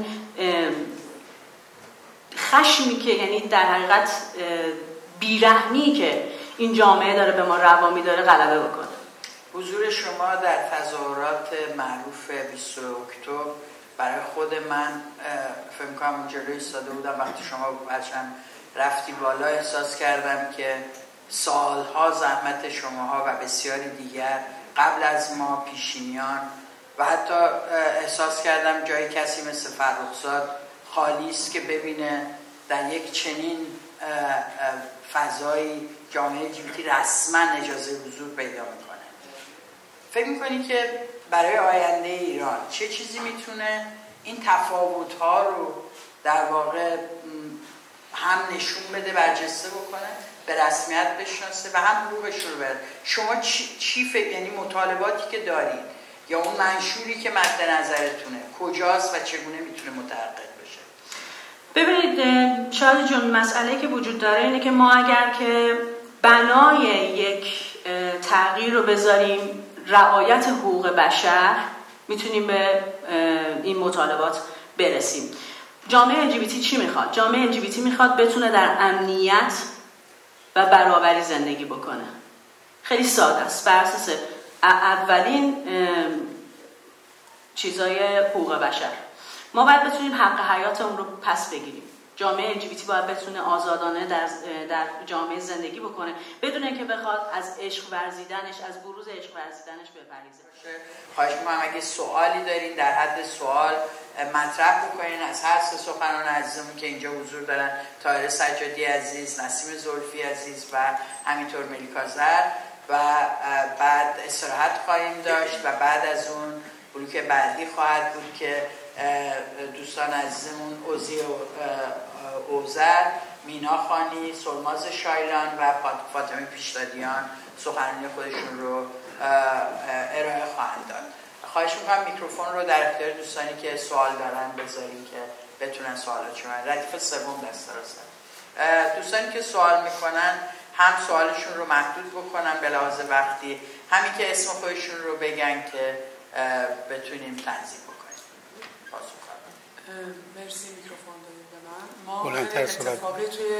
خشمی که یعنی در حقیقت بیرحمی که این جامعه داره به ما روا می‌داره غلبه بکنه. حضور شما در تظاهرات معروف 20 اکتبر برای خود من فکر می‌کنم اون جلوی ایستاده بودم وقتی شما بچه‌م رفتی بالا، احساس کردم که سالها زحمت شماها و بسیاری دیگر قبل از ما پیشینیان و حتی احساس کردم جای کسی مثل فرخزاد خالی است که ببینه در یک چنین فضایی جامعه LGBT رسما اجازه حضور پیدا میکنه. فکر میکنی که برای آینده ایران چه چیزی میتونه این تفاوت‌ها رو در واقع هم نشون بده، برجسته بکنه، به رسمیت بشناسه و هم حقوقشون رو بره؟ شما چی یعنی مطالباتی که دارید یا اون منشوری که مد نظرتونه کجاست و چگونه میتونه متحقق بشه؟ ببینید شاهد جون، مسئله که وجود داره اینه که ما اگر که بنای یک تغییر رو بذاریم رعایت حقوق بشر، میتونیم به این مطالبات برسیم. جامعه LGBT چی میخواد؟ جامعه LGBT میخواد بتونه در امنیت و برابری زندگی بکنه. خیلی ساده است. بر اساس اولین چیزای حقوق بشر ما باید بتونیم حق حیات اون رو پس بگیریم. جامعه LGBT باید بتونه آزادانه در جامعه زندگی بکنه بدون اینکه بخواد از عشق ورزیدنش، از بروز عشق ورزیدنش بپریزه. خواهش می‌کنم اگه سوالی دارین در حد سوال مطرح بکنین از هر سه سخنران عزیزمون که اینجا حضور دارن، طاهر سجادی عزیز، نسیم زلفی عزیز و همینطور ملیکا زر، و بعد استراحت خواهیم داشت و بعد از اون بلوک بعدی خواهد بود که دوستان عزیزمون اوزی اوزر، مینا خانی، سلماز شایلان و فاطمه پیشدادیان سخنرانی خودشون رو ارائه خواهند داد. خواهش میکنم میکروفون رو در اختیار دوستانی که سوال دارن بذارین که بتونن سوالاتشون رو. ردیف سوم دست راست. دوستانی که سوال میکنن هم سوالشون رو محدود بکنن به لحاظ وقتی، همین که اسم خودشون رو بگن که بتونیم تنظیم بکنیم. مرسی میکروفون دادید به من. ما اتفاقی توی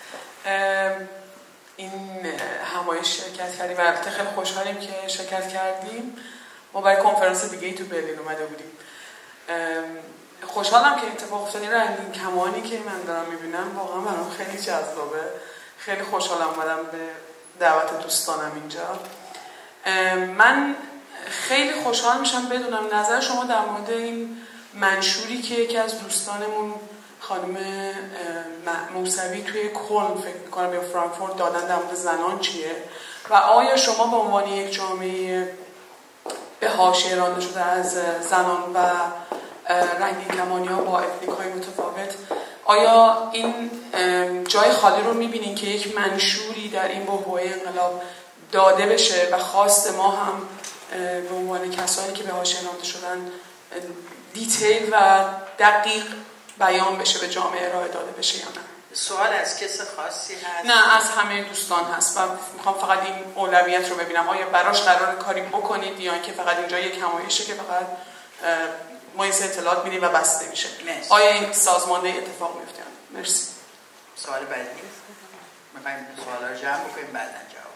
این همایش شرکت کردیم و البته خیلی خوشحالیم که شرکت کردیم. ما برای کنفرانس دیگه ای تو برلین اومده بودیم. خوشحالم که اتفاق افتاد. این رنگین کمانی که من دارم میبینم واقعا برام خیلی جذابه. خیلی خوشحالم اومدم به دعوت دوستانم اینجا. من خیلی خوشحال میشم بدونم نظر شما در مورد این منشوری که یکی از دوستانمون خانم موسوی توی کلن فکر میکنم یا فرانکفورت دادن در مورد زنان چیه و آیا شما به عنوان یک جامعه به حاشیه رانده شده از زنان و رنگین کمانی ها با اتنیک های متفاوت، آیا این جای خالی رو میبینین که یک منشوری در این بحبوحه انقلاب داده بشه و خواست ما هم به عنوان کسانی که به حاشیه رانده شدن دیتیل و دقیق بیان بشه به جامعه ارائه داده بشه یا نه؟ سوال از کس خاصی هست؟ نه، از همه دوستان هست و میخوام فقط این اولویت رو ببینم. آیا براش قرار کاری بکنید یا اینکه فقط اینجا یک همایشه که فقط ما این اطلاعات میدیم و بسته میشه؟ آیا این سازمانده اتفاق میفته؟ مرسی. سوال بعدی میخوایم سوالا رو جمع بکنیم بعداً جواب.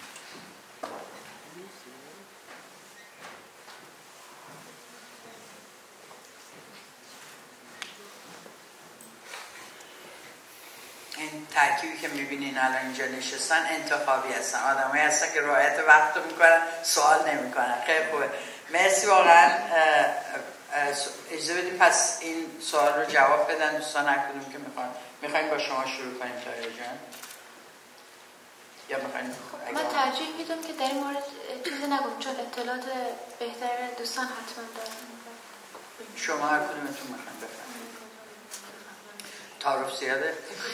این ترکیبی که میبینین الان اینجا نشستن انتخابی هستن، آدمایی هستن که رعایت وقت رو میکنن، سوال نمیکنن. خیلی خوبه، مرسی واقعا. اجازه بدیم پس این سوال رو جواب بدن دوستان، هر کدوم که میخواین با شما شروع کنیم طاهره جان، یا میخواین؟ من ترجیح میدم که در این مورد چیزی نگم چون اطلاعات بهتر دوستان حتما دارن. شما هر کدومتون میخواین بفرمایید. تعارف زیاده.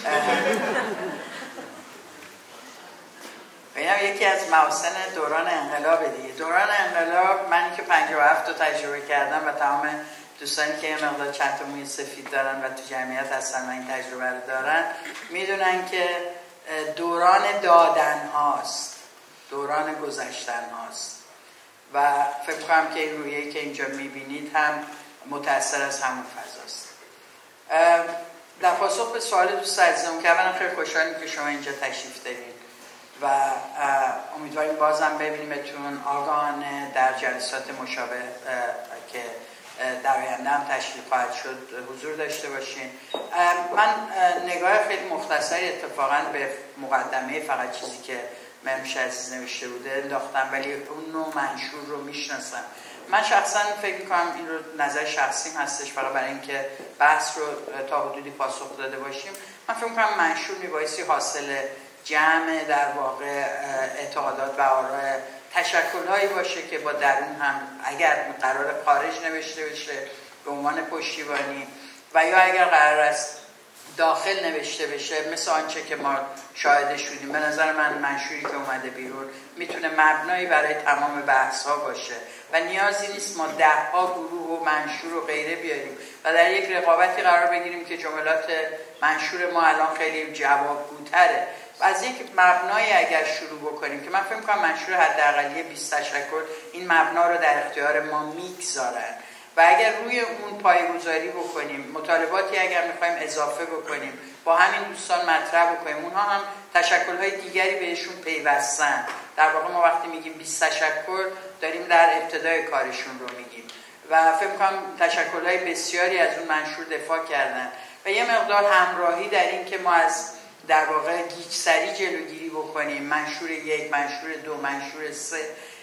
اینم یکی از محاسن دوران انقلاب دیگه. دوران انقلاب، من که 57 رو تجربه کردم و تمام دوستانی که یه مقدار چند تا موی سفید دارن و تو جمعیت هستن و این تجربه رو دارن میدونن که دوران دادن هاست، دوران گذشتن هاست و فکر کنم که این رویه‌ای که اینجا میبینید هم متأثر از همون فضاست. در پاسخ به سوال دوست عزیزم که اولا خیلی خوشحالیم که شما اینجا تشریف دارید و امیدواریم بازم ببینیمتون آگاهانه در جلسات مشابه که در آینده هم تشریف خواهد شد حضور داشته باشین. من نگاه خیلی مختصری اتفاقا به مقدمه فقط چیزی که مهرنوش عزیز نوشته بوده انداختم، ولی اون نوع منشور رو میشناسم. من شخصا فکر میکنم این رو نظر شخصیم هستش، فقط برای اینکه بحث رو تا حدودی پاسخ داده باشیم، من فکر میکنم منشور میبایستی حاصل جمع در واقع اعتقادات و آراء تشکل‌هایی باشه که با درون هم اگر قرار خارج نوشته بشه به عنوان پشتیبانی و یا اگر قرار است داخل نوشته بشه مثل آنچه که ما شاهدش بودیم. به نظر من منشوری که اومده بیرون میتونه مبنایی برای تمام بحث ها باشه و نیازی نیست ما 10 گروه و منشور و غیره بیاریم و در یک رقابتی قرار بگیریم که جملات منشور ما الان خیلی جوابگوتره. و از یک مبنایی اگر شروع بکنیم که من فکر می‌کنم منشور حداقلی 20 تشکل این مبنا رو در اختیار ما میگذارن و اگر روی اون پایه‌گذاری بکنیم، مطالباتی اگر می‌خوایم اضافه بکنیم با همین دوستان مطرح بکنیم، اونها هم تشکل‌های دیگری بهشون پیوستن. در واقع ما وقتی میگیم 20 تشکل داریم در ابتدای کارشون رو میگیم و فکر می‌کنم تشکل‌های بسیاری از اون منشور دفاع کردن و یه مقدار همراهی در این که ما از در واقع گیج‌سری جلوگیری بکنیم. منشور 1، منشور 2، منشور 3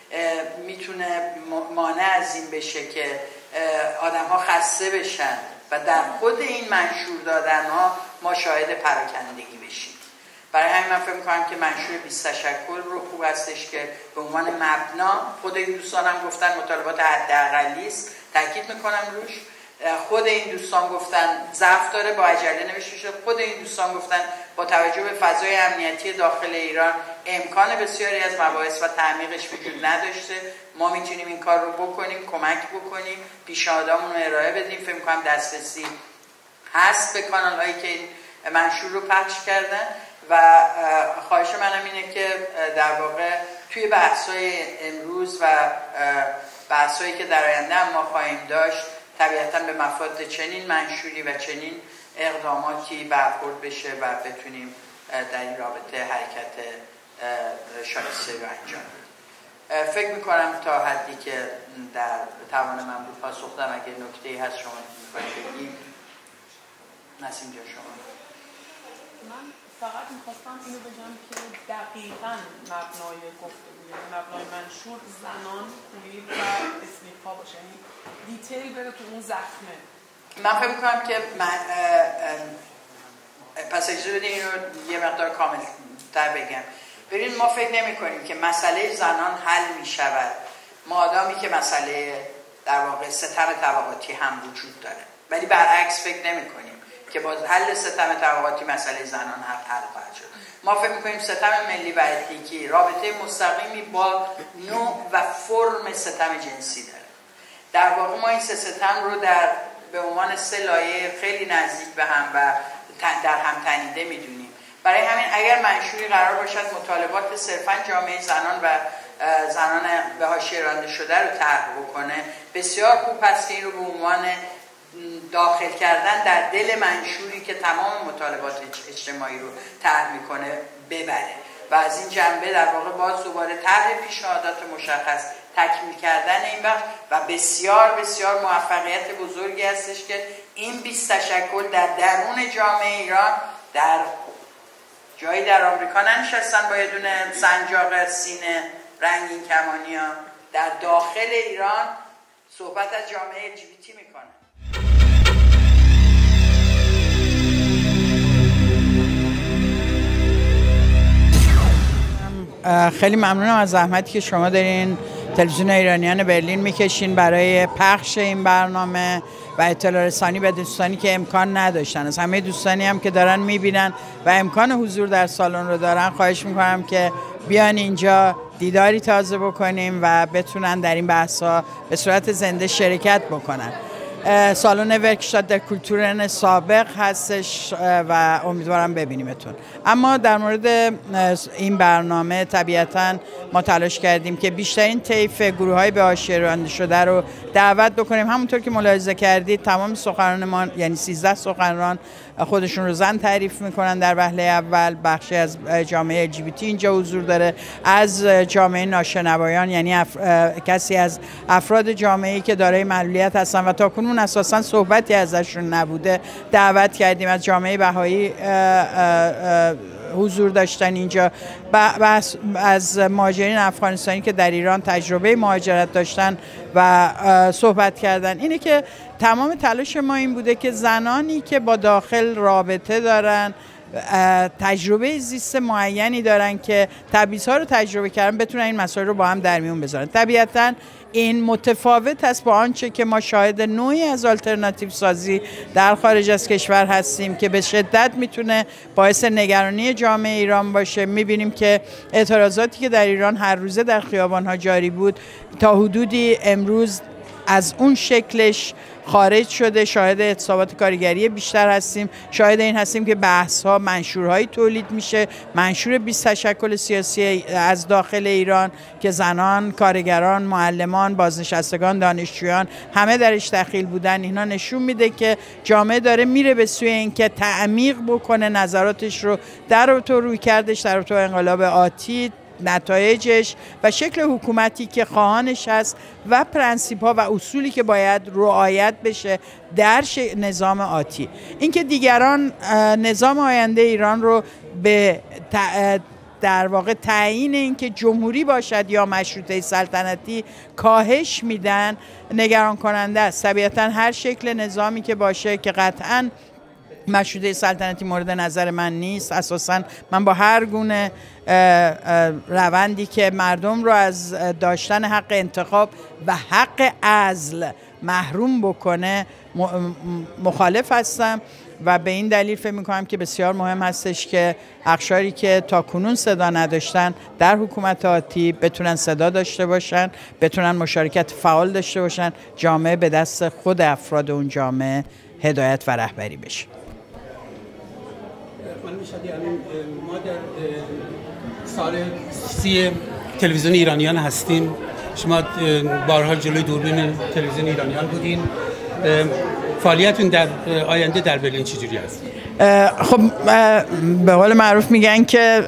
میتونه مانع از این بشه که آدم ها خسته بشن و در خود این منشور دادن ها ما شاهد پراکندگی بشیم. برای همین من فکر می‌کنم که منشور 20 تشکل رو خوب هستش که به عنوان مبنا، خود این دوستان هم گفتن مطالبات حداقلی است، تاکید میکنم روش. خود این دوستان گفتن ضعف داره، با عجله نوشته شده. خود این دوستان گفتن با توجه به فضای امنیتی داخل ایران امکان بسیاری از مباحث و تعمیقش وجود نداشته، ما میتونیم این کار رو بکنیم، کمک بکنیم، پیشنهادامون رو ارائه بدیم. فکر می‌کنم دسترسی هست به کانال‌هایی که این منشور رو پخش کردن و خواهش منم اینه که در واقع توی بحث‌های امروز و بحث‌هایی که در آینده ما خواهیم داشت طبیعتاً به مفاد چنین منشوری و چنین اقداماتی برخورد بشه و بتونیم در این رابطه حرکت شایسته رو انجام بدیم. فکر میکنم تا حدی که در توان من بود پاسخ دادم. اگه نکته‌ای هست شما میخواید بگید. نسیم جان شما. من فقط میخواستم اینو بگم که دقیقاً مبنای گفتگو، مبنای منشور زنان، تولید و اسمیک‌ها باشه، یعنی دیتیل بره تو اون زخمه. من فکر میکنم که پس اجازه بدین این رو یه مقدار کامل تر بگم. ببین ما فکر نمی کنیم که مسئله زنان حل می شود مادامی که مسئله در واقع ستم طبقاتی هم وجود داره، ولی برعکس فکر نمی کنیم که با حل ستم طبقاتی مسئله زنان حل خواهد شد. ما فکر می کنیم ستم ملی و اتنیکی رابطه مستقیمی با نوع و فرم ستم جنسی داره. در واقع ما این سه ستم رو به عنوان 3 لایه خیلی نزدیک به هم و در هم تنیده میدونیم. برای همین اگر منشوری قرار باشد مطالبات صرفا جامعه زنان و زنان به حاشیه رانده شده رو طرح بکنه، بسیار خوب است که این رو به عنوان داخل کردن در دل منشوری که تمام مطالبات اجتماعی رو طرح میکنه ببره و از این جنبه در واقع باز دوباره طرح پیشنهادات مشخص، تکمیل کردن این بخش و بسیار بسیار موفقیت بزرگی هستش که این 20 تشکل در درون جامعه ایران در جایی در آمریکا ننشستن با یه دونه سنجاق سینه رنگین کمانی ها، در داخل ایران صحبت از جامعه LGBT میکنن. خیلی ممنونم از زحمتی که شما دارین تلویزیون ایرانیان برلین میکشین برای پخش این برنامه و اطلاع رسانی به دوستانی که امکان نداشتن. از همه دوستانی هم که دارن میبینن و امکان حضور در سالن رو دارن خواهش میکنم که بیان اینجا دیداری تازه بکنیم و بتونن در این بحث‌ها به صورت زنده شرکت بکنن. سالن ورکشاپ در کلتورن سابق هستش و امیدوارم ببینیمتون. اما در مورد این برنامه طبیعتاً ما تلاش کردیم که بیشترین طیف گروه‌های به حاشیه رانده شده رو دعوت بکنیم. همونطور که ملاحظه کردید تمام سخنران ما یعنی 13 سخنران خودشون رو زن تعریف میکنن. در وهله اول بخشی از جامعه LGBT اینجا حضور داره، از جامعه ناشنوایان یعنی کسی از افراد جامعه‌ای که دارای معلولیت هستن و تاکنون اساساً صحبتی ازشون نبوده دعوت کردیم. از جامعه بهایی حضور داشتن اینجا، از مهاجرین افغانستانی که در ایران تجربه مهاجرت داشتن و صحبت کردن. اینه که تمام تلاش ما این بوده که زنانی که با داخل رابطه دارن، تجربه زیست معینی دارن که تبعیض‌ها رو تجربه کردن بتونن این مسائل رو با هم در میون بذارن. طبیعتاً این متفاوت است با آنچه که ما شاهد نوعی از آلترناتیو سازی در خارج از کشور هستیم که به شدت میتونه باعث نگرانی جامعه ایران باشه. میبینیم که اعتراضاتی که در ایران هر روزه در خیابان‌ها جاری بود تا حدودی امروز از اون شکلش خارج شده. شاهد اعتصابات کارگری بیشتر هستیم، شاهد این هستیم که بحث‌ها منشورهایی تولید میشه، منشور 20 تشکل سیاسی از داخل ایران که زنان، کارگران، معلمان، بازنشستگان، دانشجویان همه درش دخیل بودن. اینا نشون میده که جامعه داره میره به سوی اینکه تعمیق بکنه نظراتش رو در رابطه رویکردش در رابطه انقلاب آتی، نتایجش و شکل حکومتی که خواهانش هست و پرنسیپ‌ها و اصولی که باید رعایت بشه در نظام آتی. اینکه دیگران نظام آینده ایران رو به در واقع تعیین اینکه جمهوری باشد یا مشروطه سلطنتی کاهش میدن نگران کننده است. طبیعتاً هر شکل نظامی که باشه که قطعاً مشروطه سلطنتی مورد نظر من نیست. اساساً من با هر گونه روندی که مردم رو از داشتن حق انتخاب و حق عزل محروم بکنه مخالف هستم و به این دلیل فکر می‌کنم که بسیار مهم هستش که اقشاری که تاکنون صدا نداشتن در حکومت آتی بتونن صدا داشته باشن، بتونن مشارکت فعال داشته باشن، جامعه به دست خود افراد اون جامعه هدایت و رهبری بشه. ما در سال 30 تلویزیون ایرانیان هستیم. شما بارها جلوی دوربین تلویزیون ایرانیان بودین. فعالیتتون در آینده در برلین چجوری هست؟ خب به قول معروف میگن که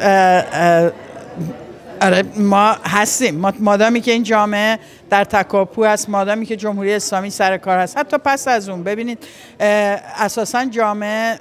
ما هستیم، مادامی که این جامعه در تکاپو هست، مادامی که جمهوری اسلامی سر کار هست، حتی پس از اون ببینید اساساً جامعه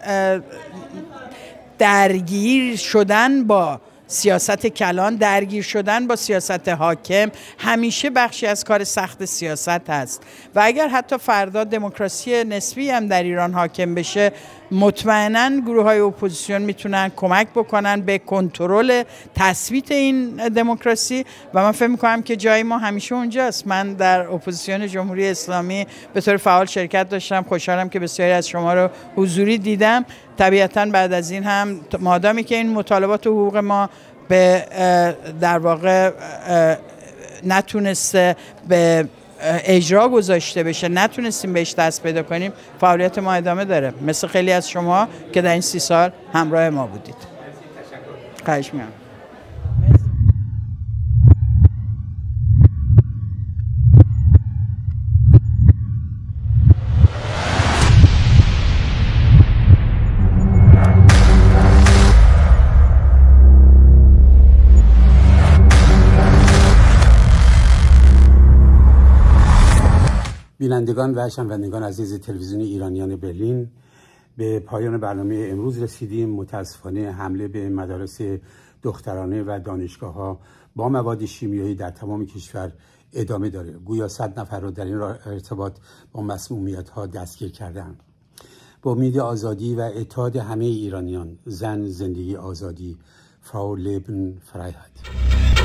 درگیر شدن با سیاست کلان، درگیر شدن با سیاست حاکم همیشه بخشی از کار سخت سیاست هست و اگر حتی فردا دموکراسی نسبی هم در ایران حاکم بشه مطمئناً گروه‌های اپوزیسیون میتونن کمک بکنن به کنترل تثبیت این دموکراسی و من فکر می‌کنم که جای ما همیشه اونجاست. من در اپوزیسیون جمهوری اسلامی به طور فعال شرکت داشتم. خوشحالم که بسیاری از شما رو حضوری دیدم. طبیعتاً بعد از این هم مادامی که این مطالبات و حقوق ما به در واقع نتونسته به اجرا گذاشته بشه نتونستیم بهش دست پیدا کنیم، فعالیت ما ادامه داره، مثل خیلی از شما که در این 30 سال همراه ما بودید. خواهش می‌کنم. بینندگان و شنوندگان عزیز تلویزیون ایرانیان برلین، به پایان برنامه امروز رسیدیم. متاسفانه حمله به مدارس دخترانه و دانشگاه‌ها با مواد شیمیایی در تمام کشور ادامه داره. گویا 100 نفر را در این ارتباط با مسمومیت‌ها دستگیر کردند. با امید آزادی و اتحاد همه ایرانیان، زن، زندگی، آزادی، فراو لبن فرایهد.